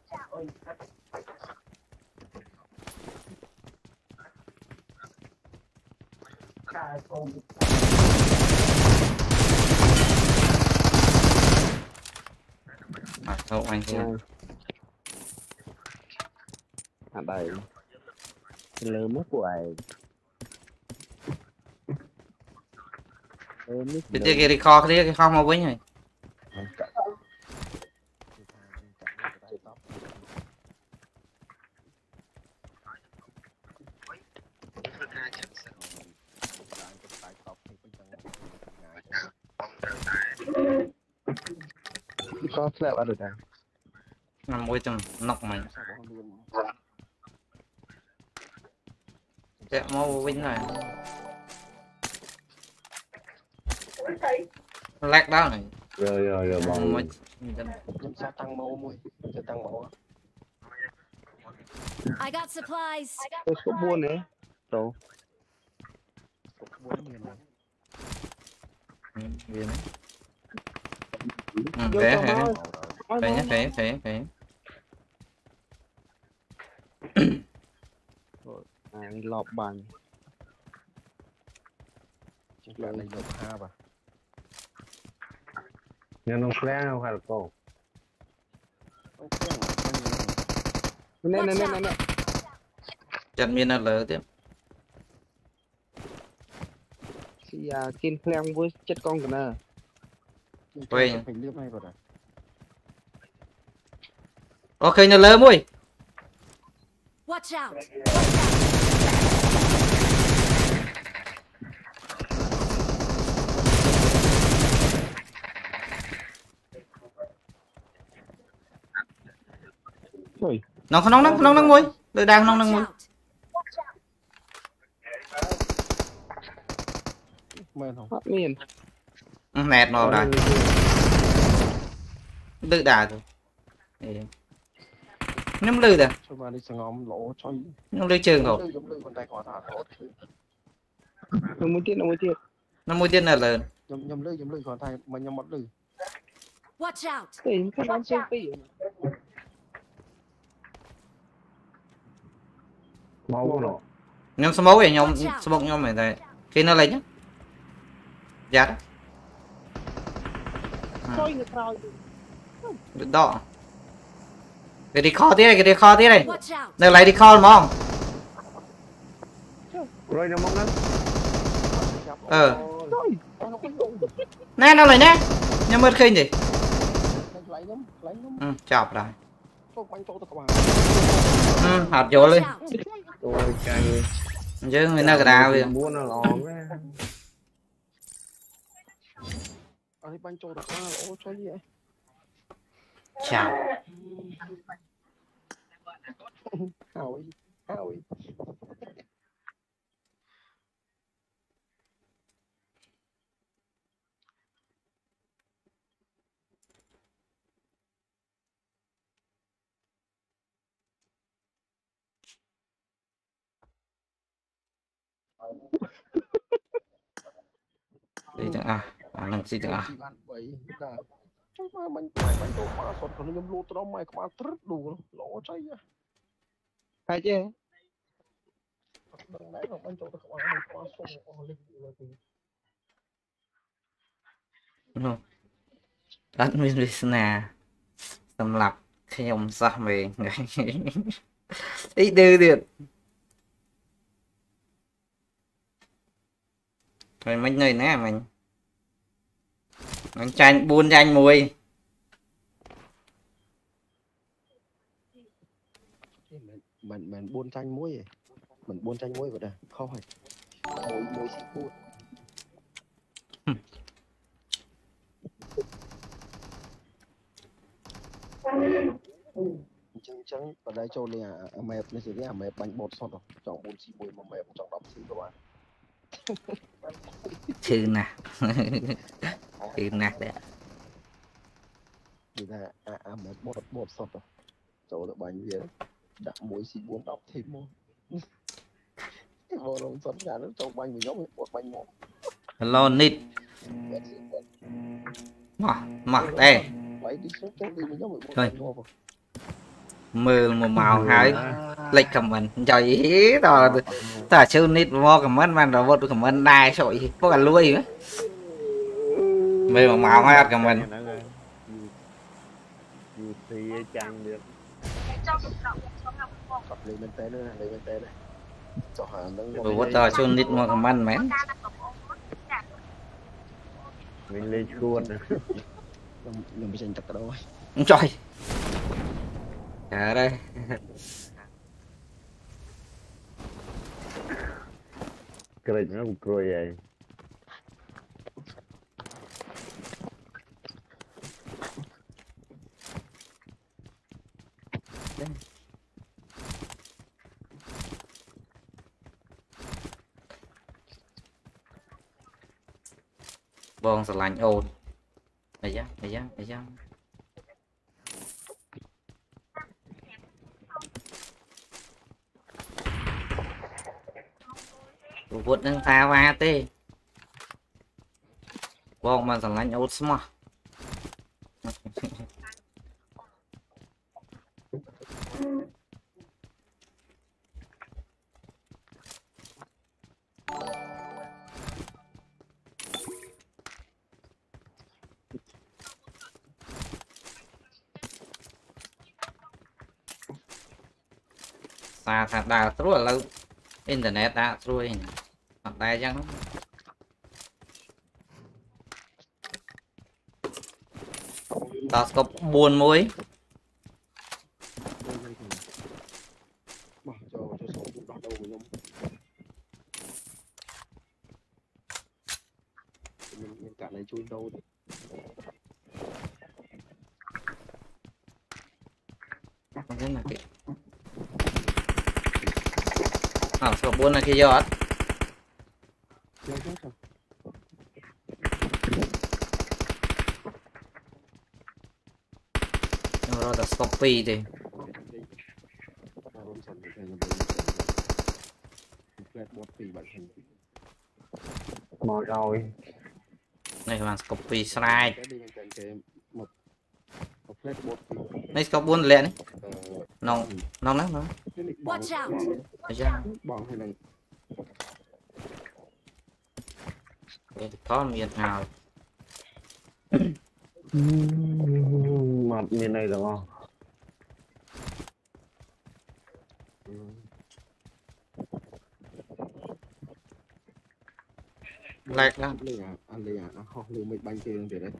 Không anh kia đây lơ mất của ai cái đi kho cái kho màu quýnh này có slap ở được à nằm môi trong nọc mày chạy màu quýnh này lát đó này rồi bọn sao tăng mẫu mũi sẽ tăng mẫu I got supplies. tôi có buôn đấy rồi phải lọp bàn chắc là lấy lọp ha bà nhưng nó khỏe không phải là cô nè chân miên là lỡ tiếp thì kiên phèn với chất con cái nè quay phải liếc này vào đây ok nó lỡ mùi Watch out. nó không nóng mùi đợi đang nóng mùi miền nẹt nó đây tự đà rồi nhắm lư rồi nhắm lư trường rồi nó mũi tiết là lớn nhầm lư còn thay mà nhầm mất lư Watch out. tìm cái con siêu phi máu nó nhóm số máu vậy nhóm số bông nhóm này đây khi nó lấy nhá giá đó cái đi kho tí này nơi lấy đi kho mà không rồi nó mong lắm nè nó lại nè nhưng mất khinh gì lấy lắm chọc rồi không bánh trâu các bạn hạt vô lên Watch out. Ôi trời. chứ người ta cái đào kìa Muốn nó lòn á. ở đây bánh trâu các bạn ôi trời gì vậy chào hào ấy gì chẳng à lần gì chẳng à chị bạn bảy là mà bánh trâu mà sọt còn nhầm lô tao mày các bạn rất đủ lỗ cháy à hay chứ đừng lấy bánh trâu các bạn mình qua sông lên đúng đất mình nè xâm lập khi ông sao về ít đưa được mình nơi nè mình tranh buôn tranh mùi mình buôn tranh muối mình buôn tranh muối vậy nè không phải muối xịt buôn chẳng ở đây cho này mẹp này gì đấy mẹp bánh bột sọt rồi chọn 4 xì muối mà mẹp chọn 10 xì các bạn chữ nè chữ nè đấy thì là mẹp bột sọt rồi chỗ được bánh gì đặt muối xì buôn đọc thêm mua vô đồng sọt nhà nó trong bánh mình giống bột bánh một hello nít mặc đây vậy đi số đi mình giống bột thôi bánh một mưa một màu hai lệch comment cho ý rồi ta chưa nít vô comment mà rồi vô comment đai sội có cả lui nữa mưa một màu hai comment Dù thì chăng được. lên bên té nữa lên bên té này cho hàng nó vô ta chưa nít vô comment mến Mình lên chuột. đừng bị tranh thật đâu trời ở đây Cái nó cũng cười vậy. bon sờ lạnh ồn mày giá vụt nâng ta va tê bon mà sờ lạnh ồn mà xa thật đà rất là lâu internet đã rồi hoặc đây chăng ta có buồn mối cho số đỏ đầu của mình cả này chui đâu đấy thế là cái số buồn là cái giọt rồi là copy thì Mỏi rồi. này là copy slide này có buồn lẹ đấy nong nong lắm nó Watch out. bọn hay này có miền nào Mặt miền này được không? Lạc lắm. Anh đi à, nó không lương mấy bánh kia thì đấy.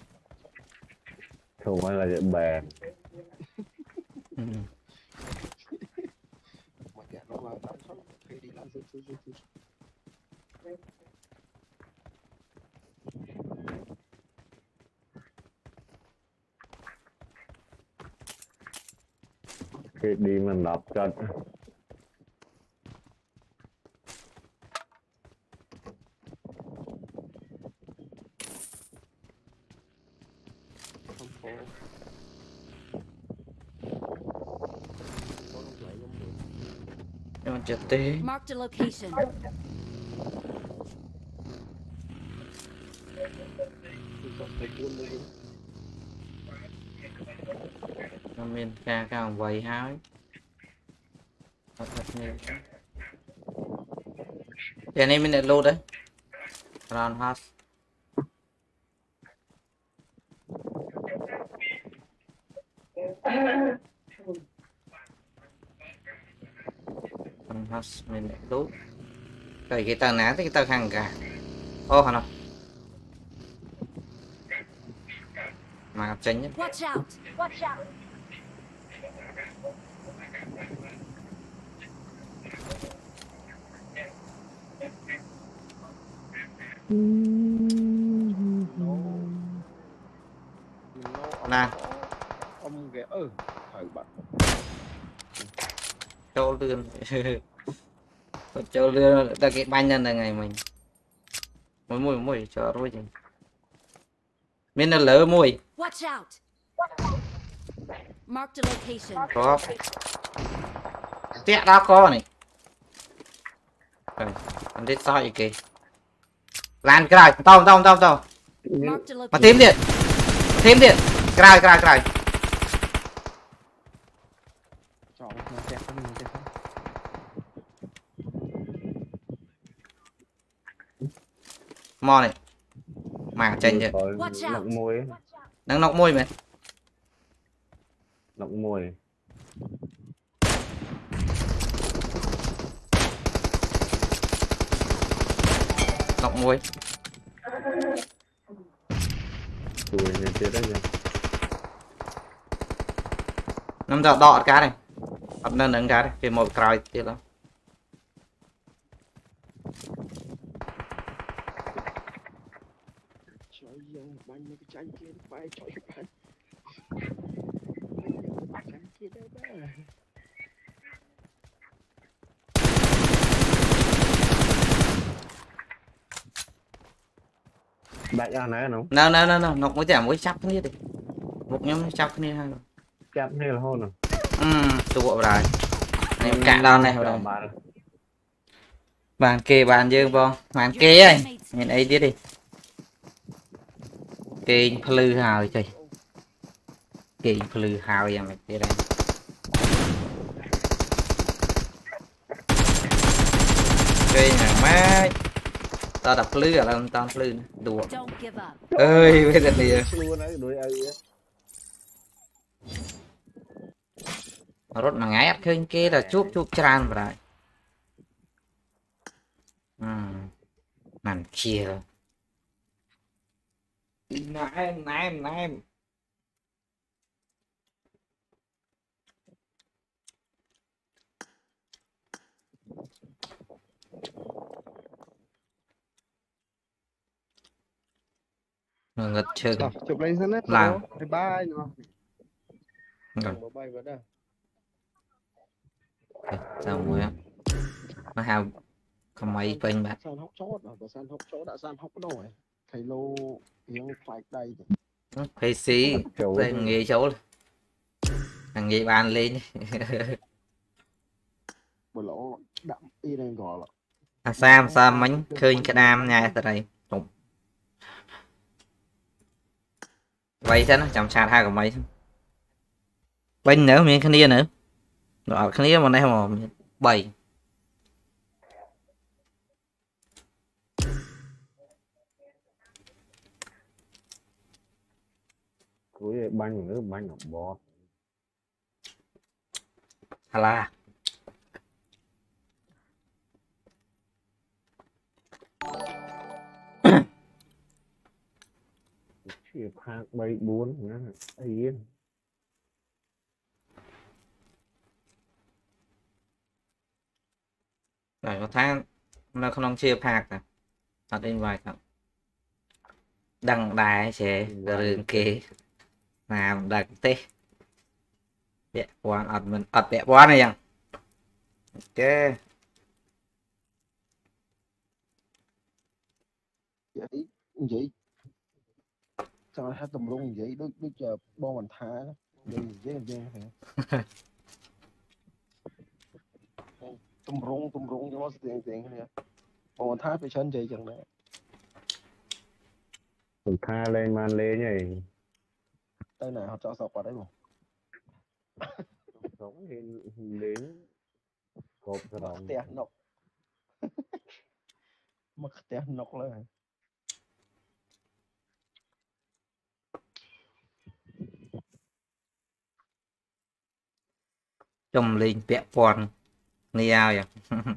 Không phải là bè. Mà kẹt nó vào tắm xong khi đi làm gì. Khi đi mình đọc cho Chật tí. Marked a location. Mình ca càng vầy hái. Thật nhiều. Giờ này mình đã lô đấy. Round house. Round house mình đã lô. Rồi cái tầng ná thì cái tầng hàng cả. Ô hả nào. Mà tránh nhé. Watch out. Watch out. Nè. Ông ghé thời bạn. Châu lươn. Châu lươn ta cái bánh lên là ngày mình. Mùi cho rồi gì. Mình là lỡ mùi. Watch out. Marked a location. Có. Tẹt đó có này. Rồi, anh đi sao vậy kì. Lan cái này, tao. Marked a Mà thêm điện. Cái này. Chọn nó kẹt nó kẹt. Mò này. Mà chênh chứ. nọc môi ấy. Đang nọc môi mày. Nọc môi. Nọc môi. Tụi này chết đấy kìa. Nằm đọt cá này. Bắt nên nâng cá này. Cái một còiទៀតlắm. Bánh cái chanh kia phải chọi bánh. Chanh kia đấy đó. Đại ra này không? Nào, nó mới chạm mới chắp cái đi. Một nhóm chắp cái đi ha. Chắp này là hôn à? Tôi bộ rồi. Này cả đòn này rồi. Bàn kê bàn dương bon. Bàn kê ấy. Nhìn ấy tiếp đi. Kê lư hào trời. Kê lư hào vậy mày kia đây. Kê nhà má. Tao đập lư à lần tao lư đùa. Ơi bây giờ thì rốt mà ngái áp khơi kia là chúc tràn vào đây. Nằm chia ném ngất chơi chụp lên sân đấy làm bye bye rồi bay vào đây sao mua nó hao không mấy bên bạn san hốc chốt và san hốc chốt đã san hốc nổi thầy lô yếu phải đây phải xí lên nghề chỗ thằng nghề bàn lên bữa lỗ đậm y này gọi là sao mánh khơi cái đam nha tại đây vậy thế nó chậm sạt hai của mấy bên nữa miếng khăn nữa rồi khăn mà đây mà bảy cuối bánh nữa bánh ngọc bò là phạt 3-4 nữa yên rồi có tháng nó không chia phạt à thật in vàiครับđăng đài sẽ rừng kì làm đặc tê bẹ quán ọt mình ọt bẹ quán này chẳng ok vậy sao hát tùm lum vậy đức chờ bo mình tha vậy tùm rung cho nó tiền nè bo mình tha phải chân vậy chẳng lẽ mình tha lên man lên nhỉ đây này họ cho sọc vào đấy mà sống đến cột cái đồng tiền nọc mất tiền nọc lên trong linh bẹ quán nghe ao vậy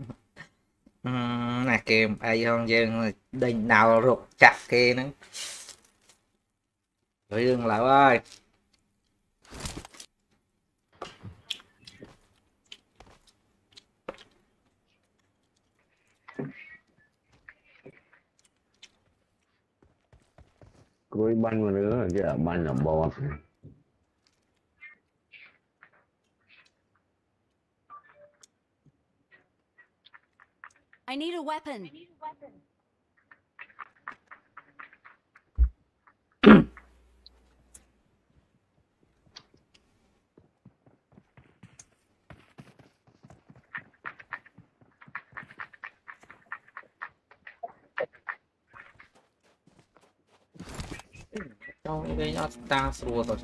này kìm ai không dương đỉnh nào rụt chặt kia nữa đối dương lại ơi cuối banh mà nữa chứ banh là bọt I need a weapon. trong cái nó ta xua rồi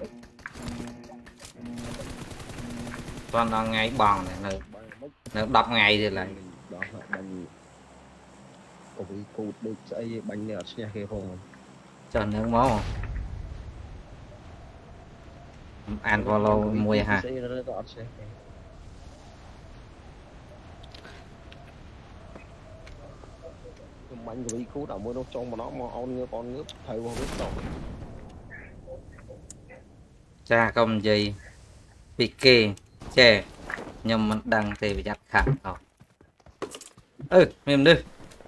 toàn là ngày bằng này nó đập ngày thì lại đó là bánh có cái cột được xây bánh này ở xe kia không cho nước máu ăn vào lâu mùi hả bánh của cút ở mua đâu trong mà nó mà ông như con nước thầy vào biết rồi cha công gì bị kê chè nhưng mình đang thì bị chặt khẳng rồi mềm đi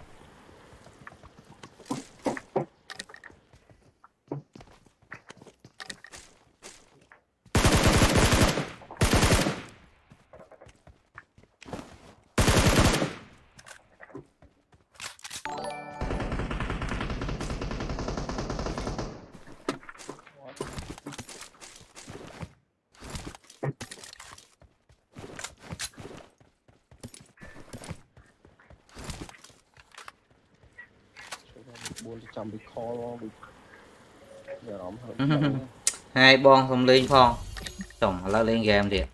buồn chầm bị kho bị giờ ổng hai bon không lên phong chồng là lên game thì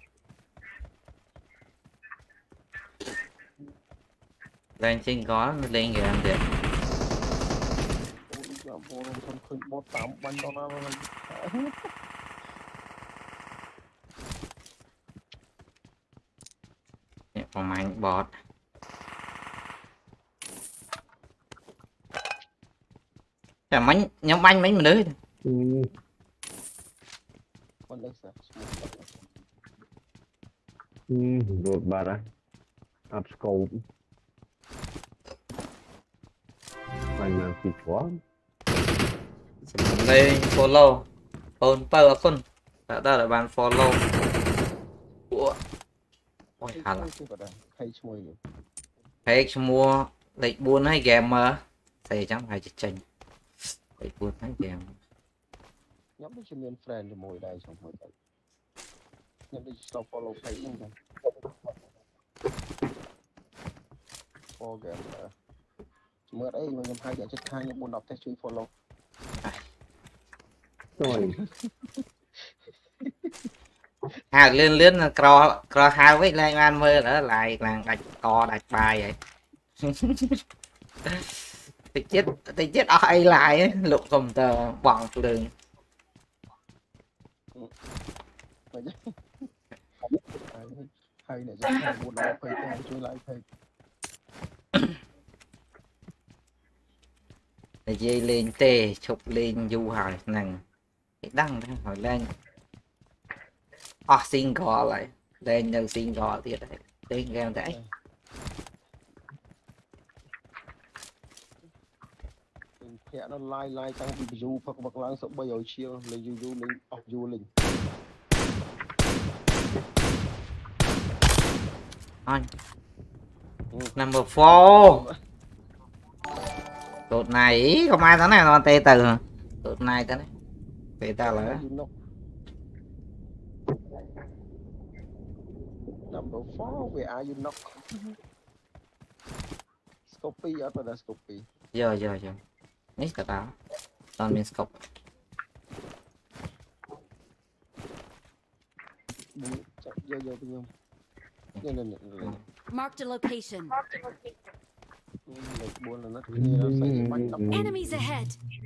lên trên có lên game thì bột tắm bánh đó nó còn mạnh bọt chả mánh nhóm bánh mấy mà nữa rồi bà đó áp scope anh làm gì quá lên follow ôn bao con đã là bàn follow của ôi hả là hay mua lịch buôn hay game mà thầy chẳng phải chỉ trình lịch buôn hay game nhóm nó chỉ nên friend thì mồi đây xong rồi nhóm đi stop follow page luôn rồi follow game mưa đấy mà nhóm hai giờ chết hai nhóm buôn đọc theo chui follow rồi lên là cro hai với lại ăn mơ đó lại là đạch to đạch bài vậy thì chết ai lại ấy, lục cầm tờ bọn đường hay để cho hai buôn đọc page chui lại page để dây lên tê chụp lên du hỏi nàng đăng đấy hỏi lên single lại lên nhân single thì đấy tên game đấy Hẹ nó lai tăng bị du phật bậc lang sợ bay ở chiều lên du lên học du lên anh number 4 tụt này không ai thằng này nó tê từ tụt này thế này tê ta là number 4 where are you knock Scopy apa dah Scopy giờនេះក៏តើអត់មាន scope giờ bây giờ nè Marked a location. buồn là nó Enemies ahead.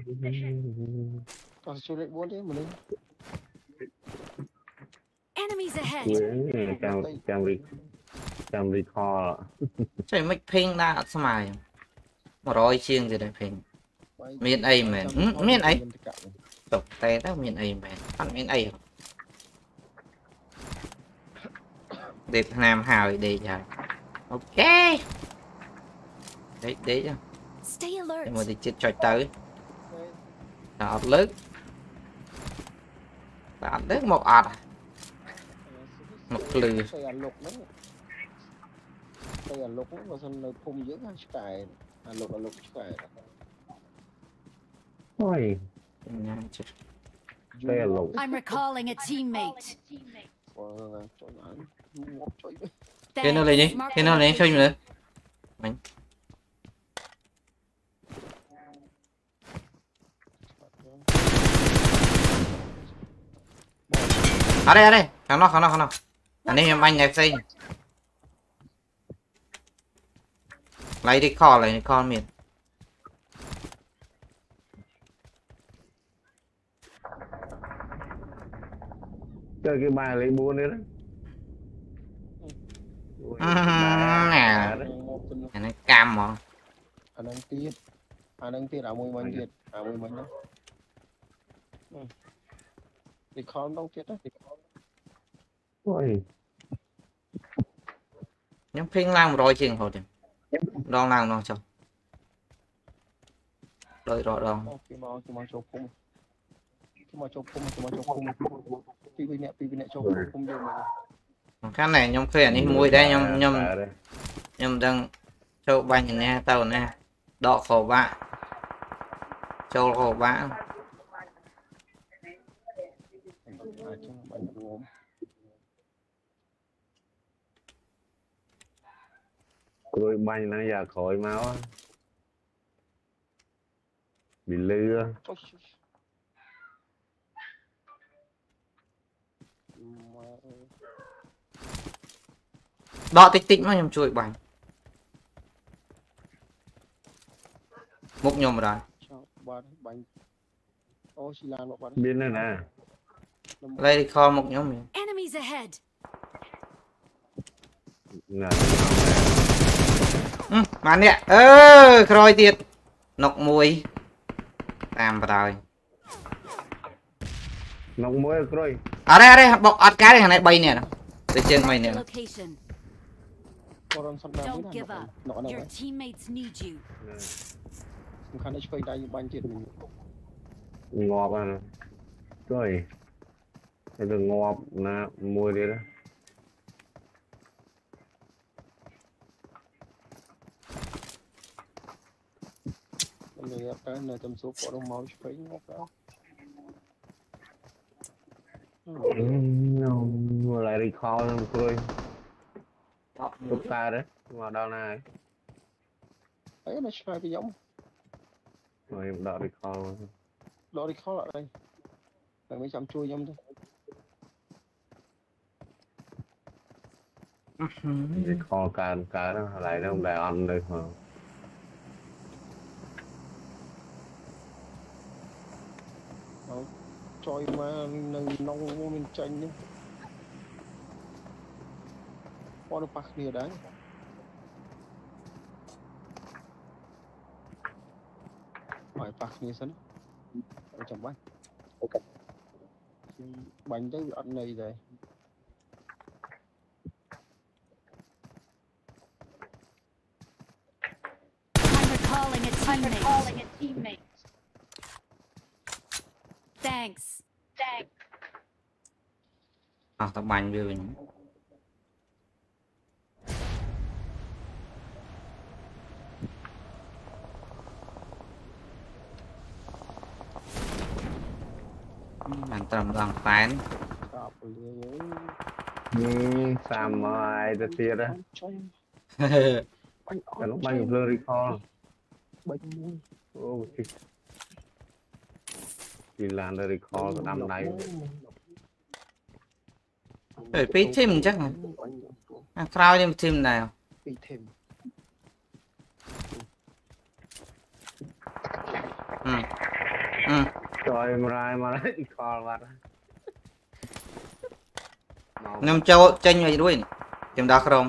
còn số lượng buồn đấy mà lên Enemies ahead. cam recall ចុះមិនភេងដាក់អត់ស្មើ100ជាងទៀតភេងមានអីមែនមានអីតុកតែទៅមានអីមែនអត់មានអីដេកឆ្នាំហើយដេកហើយអូខេដេក Stay alert. មកទីចិត្តចុចទៅតែអត់លើកតែអត់លើកមកអត់មកភ្លឺ cây lục nó mà xong nơi phun dưới cái cài lục cài ôi cây lục I'm recalling a teammate. Thế nó lên đi, thế nó lên cho mình nữa. Mình. Ở đây, thằng nó. Anh em anh đẹp xinh. Lấy đi call miền. chơi cái bài lấy buôn đấy đó. Nè, nó cam mà. Anh đang tiết à mùi mình đó. Thì con đâu tiết đó. Ôi. Nhóm phim lang rồi chừng hồi tìm. Đòn lang đòn chồng. Đôi rồi đòn. Khi mà chụp khung. Pi nè chụp khung vô mà. Cái này nhóm khuyển đi mùi đây nhóm đang châu bánh nè tàu nè đọ khổ bạ châu khổ bạ Rồi bánh nó giờ khỏi máu bị lừa đọ tích mà nhóm chui bánh múc nhôm rồi biết nữa nè đây đi kho múc nhôm mình Enemies ahead. mà nè rồi tiệt nọc mùi làm vào rồi nọc mùi rồi ở đây bọc ọt cái này bay nè từ trên mày nè Location. Don't give up. Your teammates need you. Khán chơi đây bánh thiệt mình ngọt à rồi cái đường ngọt là mùi đấy đó người cái này tầm số của đông máu chơi ngọt đó mua lại đi kho luôn rồi cục ta đấy mà đâu này ấy nó chơi cái giống rồi em đợi đi kho lại đây phải mấy trăm chui giống thôi đi kho cá đó lại nó không để ăn được hả chơi mà nông mình tranh nhá có nó bạc nhiều đấy phải bạc nhiều sẵn ở trong bánh ok bánh tới ăn này rồi I'm recalling a teammate. Thanks. Tao bành về mình. Bạn tầm bằng phán. cọp Sam mà ai ta tiệt á. bánh Cái lúc bánh blur recall. bánh muối Ô shit. Đi làm được recall cái đám này. Rồi pi team chắc rồi. Crowd nhưng team nào? pi thêm Trời mà lại recall vào. Nhưng châu tranh vậy đuôi nè. Chừng đó không?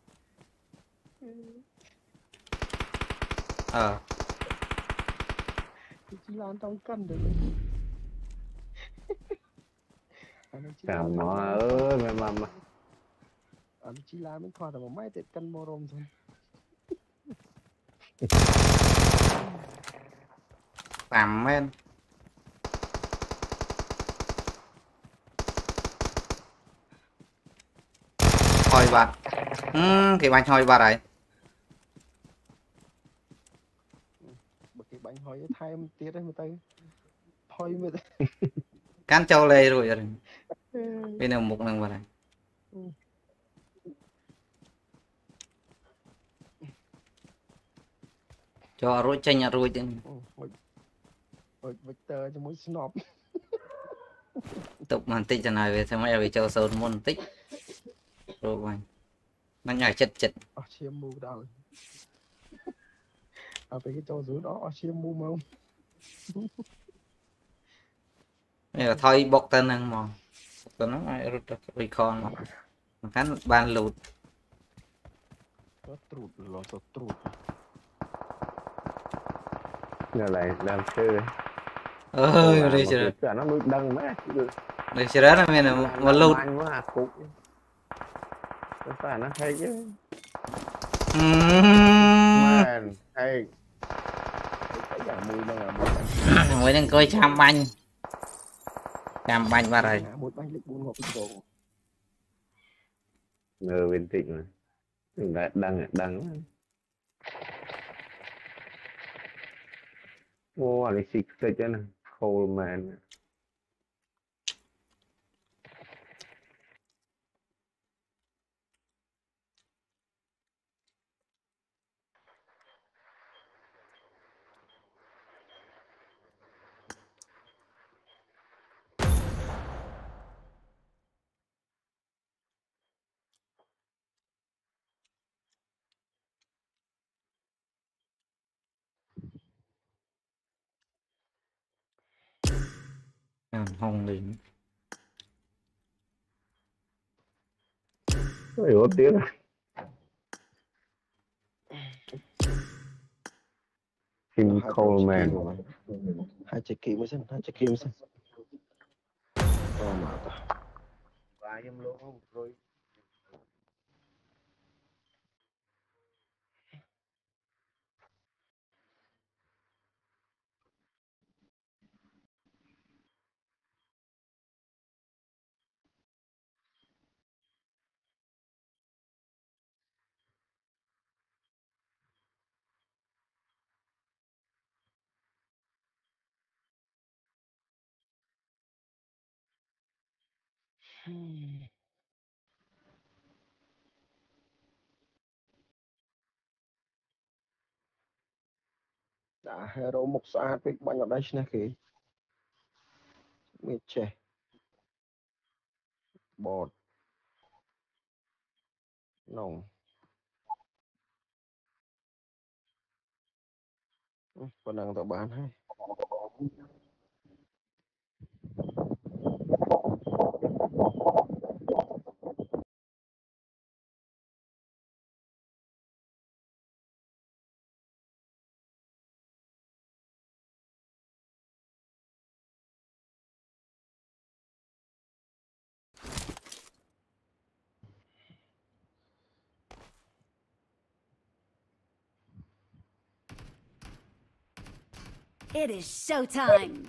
chỉ làm trong cân được Sam ơi mà anh chỉ làm mấy khoa mà mấy tiết cân mô rôm thôi Tạm men. Thôi bạn. Cái bánh thôi bà đấy. cái bánh hỏi thay em tiết đấy mà tay thôi mà Cán châu lê rồi rồi. Bên nào mục năng vào đây. Cho rồi tranh rồi chứ. Victor cho mỗi snob Tục màn tích cho này về xem mẹ về châu sâu môn tích. Rồi quanh. Nó nhảy chật. chiêm mù đâu về cái chỗ dưới đó chiêm mù không Bây giờ thôi bọc tên năng mà. Tụi nó recall mà. Hắn ban lụt. nó trụt giờ lại làm chơi. Ơi đây chưa. Cả nó mới đăng mấy. Đây chưa đó là mình là một lụt. Quá cục. Cái phải nó hay chứ. Man, hay. Mới đang coi chăm banh vào rồi. một bánh lịch buôn ngọt cái Ngờ bên tịnh mà. Đừng lại đăng. Ô, này xịt tới chứ nè. Coleman. Hồng liền. Ôi tiếng. Kim Coleman. hai check kim mới xem mà Và em luôn không rồi. đã hero một sao biết bao nhiêu đây nè kì mệt trẻ bọt nồng còn đang tao bán hay It is showtime.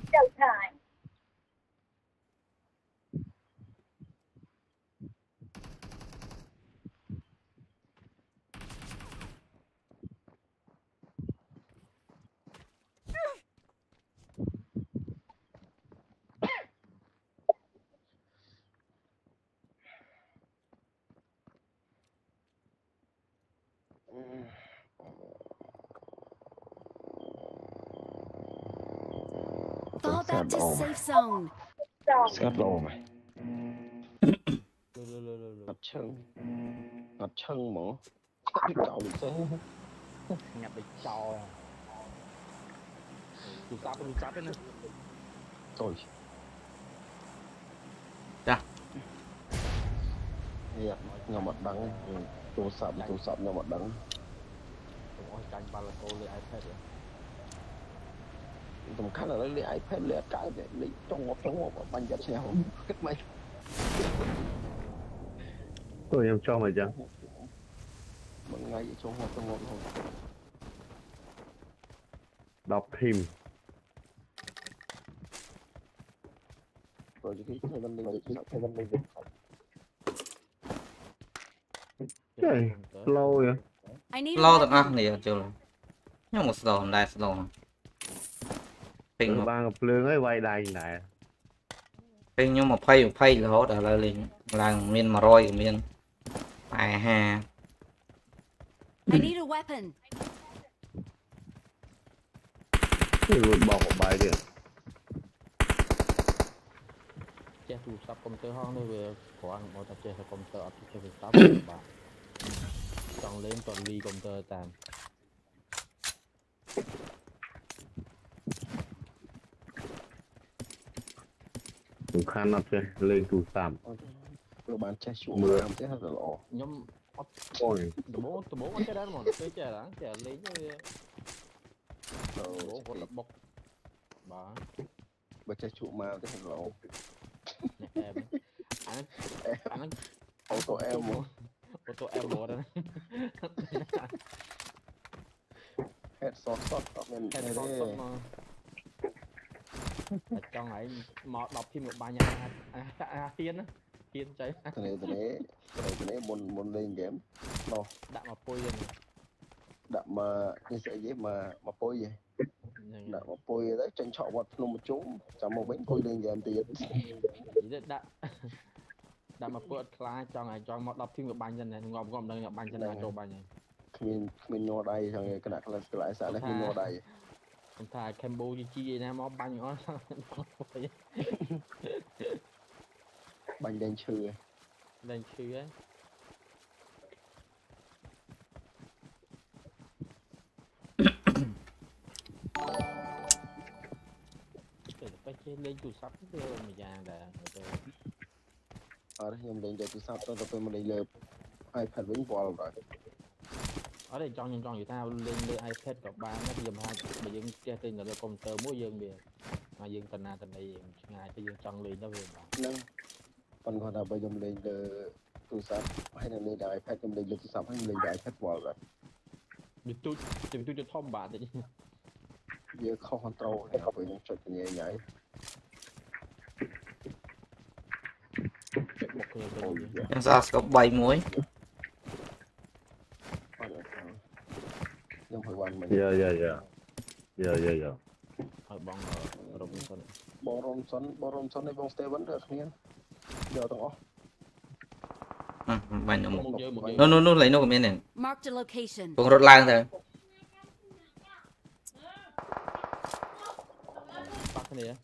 Fall back to safe zone. Sát đồ mày. Ngặt chân mà. Cậu được thế. Ngặt bị trò. Tụi sắp đấy nè. Thôi. Dạ. Dạ, nhà mặt đắng. Tụi sắp nhà mặt đắng. Ôi, canh ba là cô lấy iPad rồi. Tụi khá là lấy iPad lấy cái để lấy trong một bánh giặt xe không kích mày. Tôi em cho mày chưa? Một ngày trong một thôi. Đọc thêm. Rồi khi thấy vấn đề Trời, lâu vậy. Lâu tận ăn thì chưa rồi. Nhưng một giờ hôm nay slow. Ping Ba ngập lương ấy quay đây này. Ping nhưng mà phay là hốt ở lại liền là miền mà roi của miền ai ha. I need a weapon. Lụt bọc ở bài đi. Che tụi sắp công tơ hoang đây về có ăn một tập che công tơ ở trên việc sắp bạn. Còn lên toàn ly công tơ tàn. Cũng khăn lắm chứ, lên tù sàm. Các bạn che xuống mưa em sẽ rất là lọ. Nhóm Ôi. tụi bố con che đá mà cái che đã che lấy như bố có lập bốc bà Bà che trụ mà rất là lọ. em anh ô tô em bộ đó headshot men cho ngày mà đọc thêm một bài nhạc Hiên á Hiên cháy cái này muốn lên game nó đạn mà pôi lên đạn mà như sẽ dễ mà pôi gì đạn mà pôi đấy tranh chọn vật luôn một chút chẳng một bánh pôi lên game tiền đạn mà pôi khai cho ngày cho một đọc thêm một bài nhân này gom đây là bài nhân này cho bài này mình ngồi đây rồi cái đặt là lại sợ là mình ngồi đây anh thà Campuchia Nam ó banh ó banh đen chư ấy cái lên tủ sắp cái mà già là ở đây em lên tủ sắp tôi phải mình lên iPad vẫn vào rồi ở đây cho người ta lên iPad của ba nó dùm hai mà dân che tên là computer mỗi dân về mà dân tình này ngày cái dân chọn liền đó về nâng còn còn là bây giờ lên tủ sắp hay là lên iPad em lên tủ sắp hay lên iPad vào rồi tôi cho thom bạn thì giờ không control thì học về những chuyện nhẹ nhảy Em ra có 7 muối. nhưng phải quan mình Dạ. hỏi bong Robinson này bong stay vẫn được nha giờ tao Mình nó lấy nó của mình này. Marked a location. Cùng rốt lang thôi. bắt cái này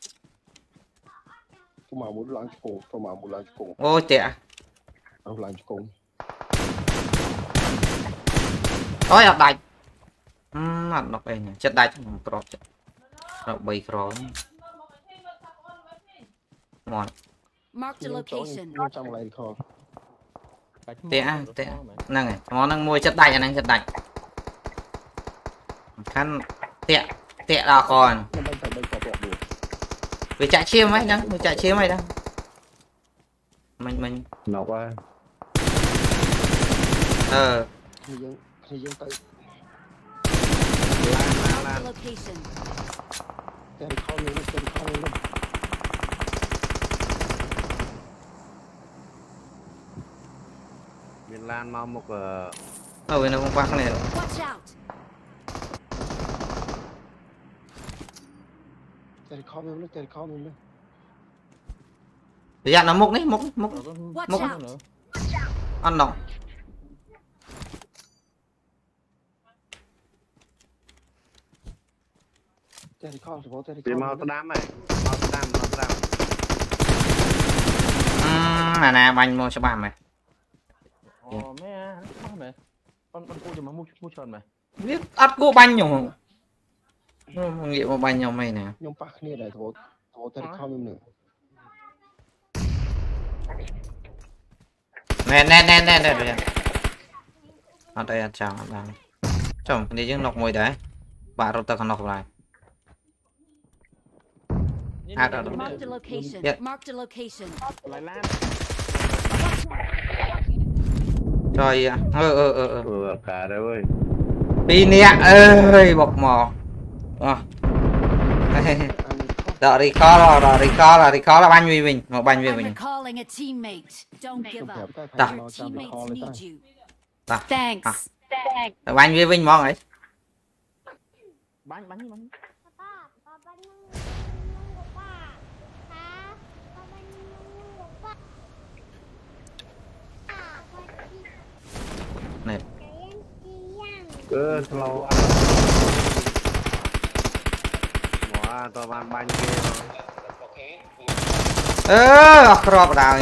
tôi mà muốn làm cùng Ôi tệ. ông làm cùng Ôi à đạch. Mặt nó đây nè, chất đạch crop. Nó bay crop. Ngon. Marked a location. trong này kho Tệ. Năng này, nó năng mua chất đạch anh chất đạch. Khăn tệ là còn. Vì chạy chiêm ấy nhá, chạy chiêm ấy đâu. Mình nọc á. thì dân tới Location. តែខំនេះតែខំនេះ miền Lan mau một bên nó không qua cái này đâu. Watch out! តែខំនេះតែខំនេះ Để dặn nó múc đấy múc Watch Mốc. out! ăn nọng តែខំសបតែ thì mau tao đám này mau tao đám nè banh mua cho bạn mày mẹ mẹ con cô cho mà mua tròn mày biết ắt cô banh nhổ nghĩa mà banh nhau mày nè ខ្ញុំប៉ះគ្នាដែរសបតែខំនេះ nè rồi ở đây ăn chào đang chồng đi chứ nọc mồi đấy bạn rồi ta còn nọc lại Marked a location. Yeah. Marked a location. lại lan rồi cả đấy ơi pi nè ơi bọc mò đợi đi khó là banh vì mình một banh vì I'm mình recalling a teammate. Don't give up. តែ Your teammates need you. Ta. Thanks. banh vì mình mong ấy bánh này lâu wow tao ban banh kia crop rồi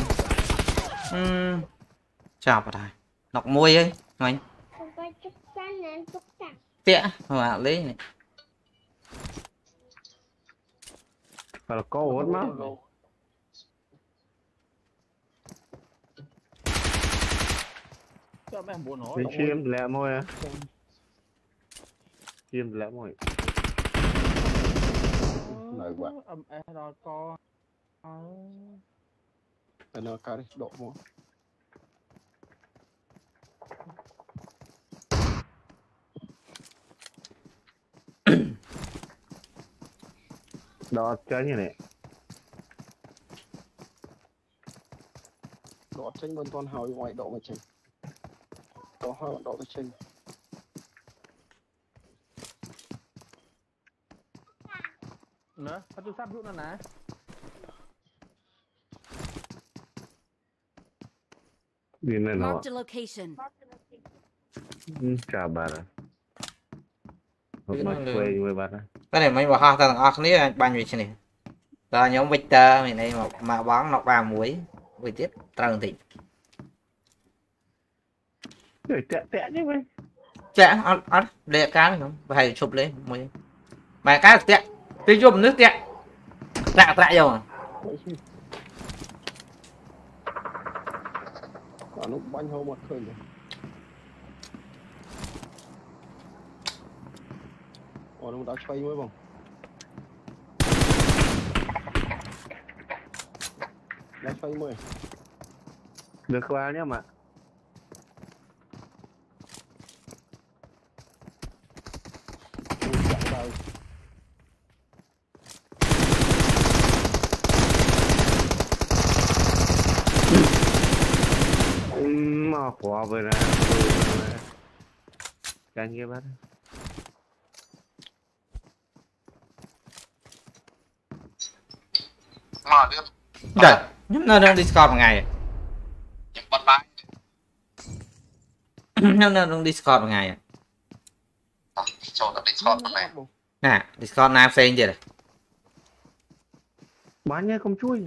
chào vào đây nọc môi ấy anh tệ mà lấy này phải là có hốt má cho mẹ buồn nó đi chim lẹ môi á chim lẹ môi lời quá rồi co តែនៅការិះដកមក đó chơi như này ដកចេញមិនទាន់ហើយឲ្យដកមកចេញដកហើយដកទៅចេញ nữa có tôi sắp rút nó nè đi này nó Marked a location. chào bà này một nói quê với bà này cái này mấy bà ha thằng ác này banh vì thế này ta nhóm Victor này này mà bón nọc 3 muối với tiết trần thì để tẹ chứ mày chả ăn để cá này không phải chụp lấy muối mà cá tẹ tôi chụp nước tẹ tạ rồi nó banh hô một khơi rồi nó đã xoay mới không đã xoay mới được qua nhá mà mà quả về ra canh kia bắt rồi nhóm nó đang Discord một ngày nhóm nó đang Discord một ngày nè Discord nam xem gì này bán nha không chui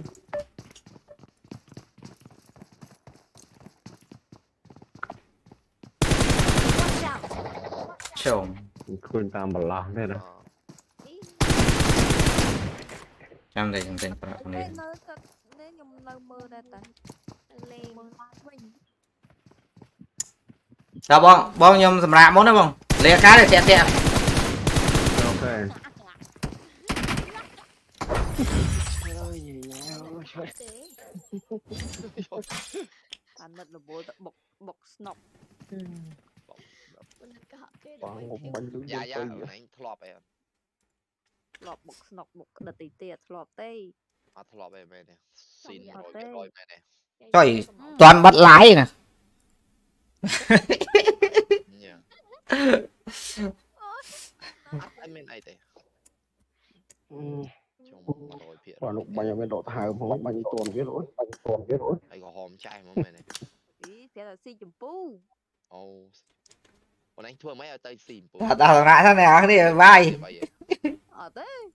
Watch out! chồng khuyên tam bà lo thế đó trong đây trong đây con này sao bong nhom sầm rạ món đó bong lẹ cá để tẹt ok anh là bố bọc snop một banh dạ anh thọp em ធ្លាប់បុកស្នុកបុកក្តិតទីទៀតធ្លាប់ទេអត់ធ្លាប់អីមែនទេស៊ីនអត់ 100% ទេមែនទេ trời toàn bắt lái nè ញ៉ាអត់មានអីទេជុំ100% បាទលោកបាញ់ឲ្យមានដកថើមផងបាញ់ឲ្យតួនវាអូយបាញ់តួនវាអូយហើយក៏ហមចែមកមែនទេអីគេថាស៊ីចម្ពូអូបងឯងធ្វើម៉េចឲ្យទៅស៊ីពូ tao thằng lại thằng này à cái này vai បាយ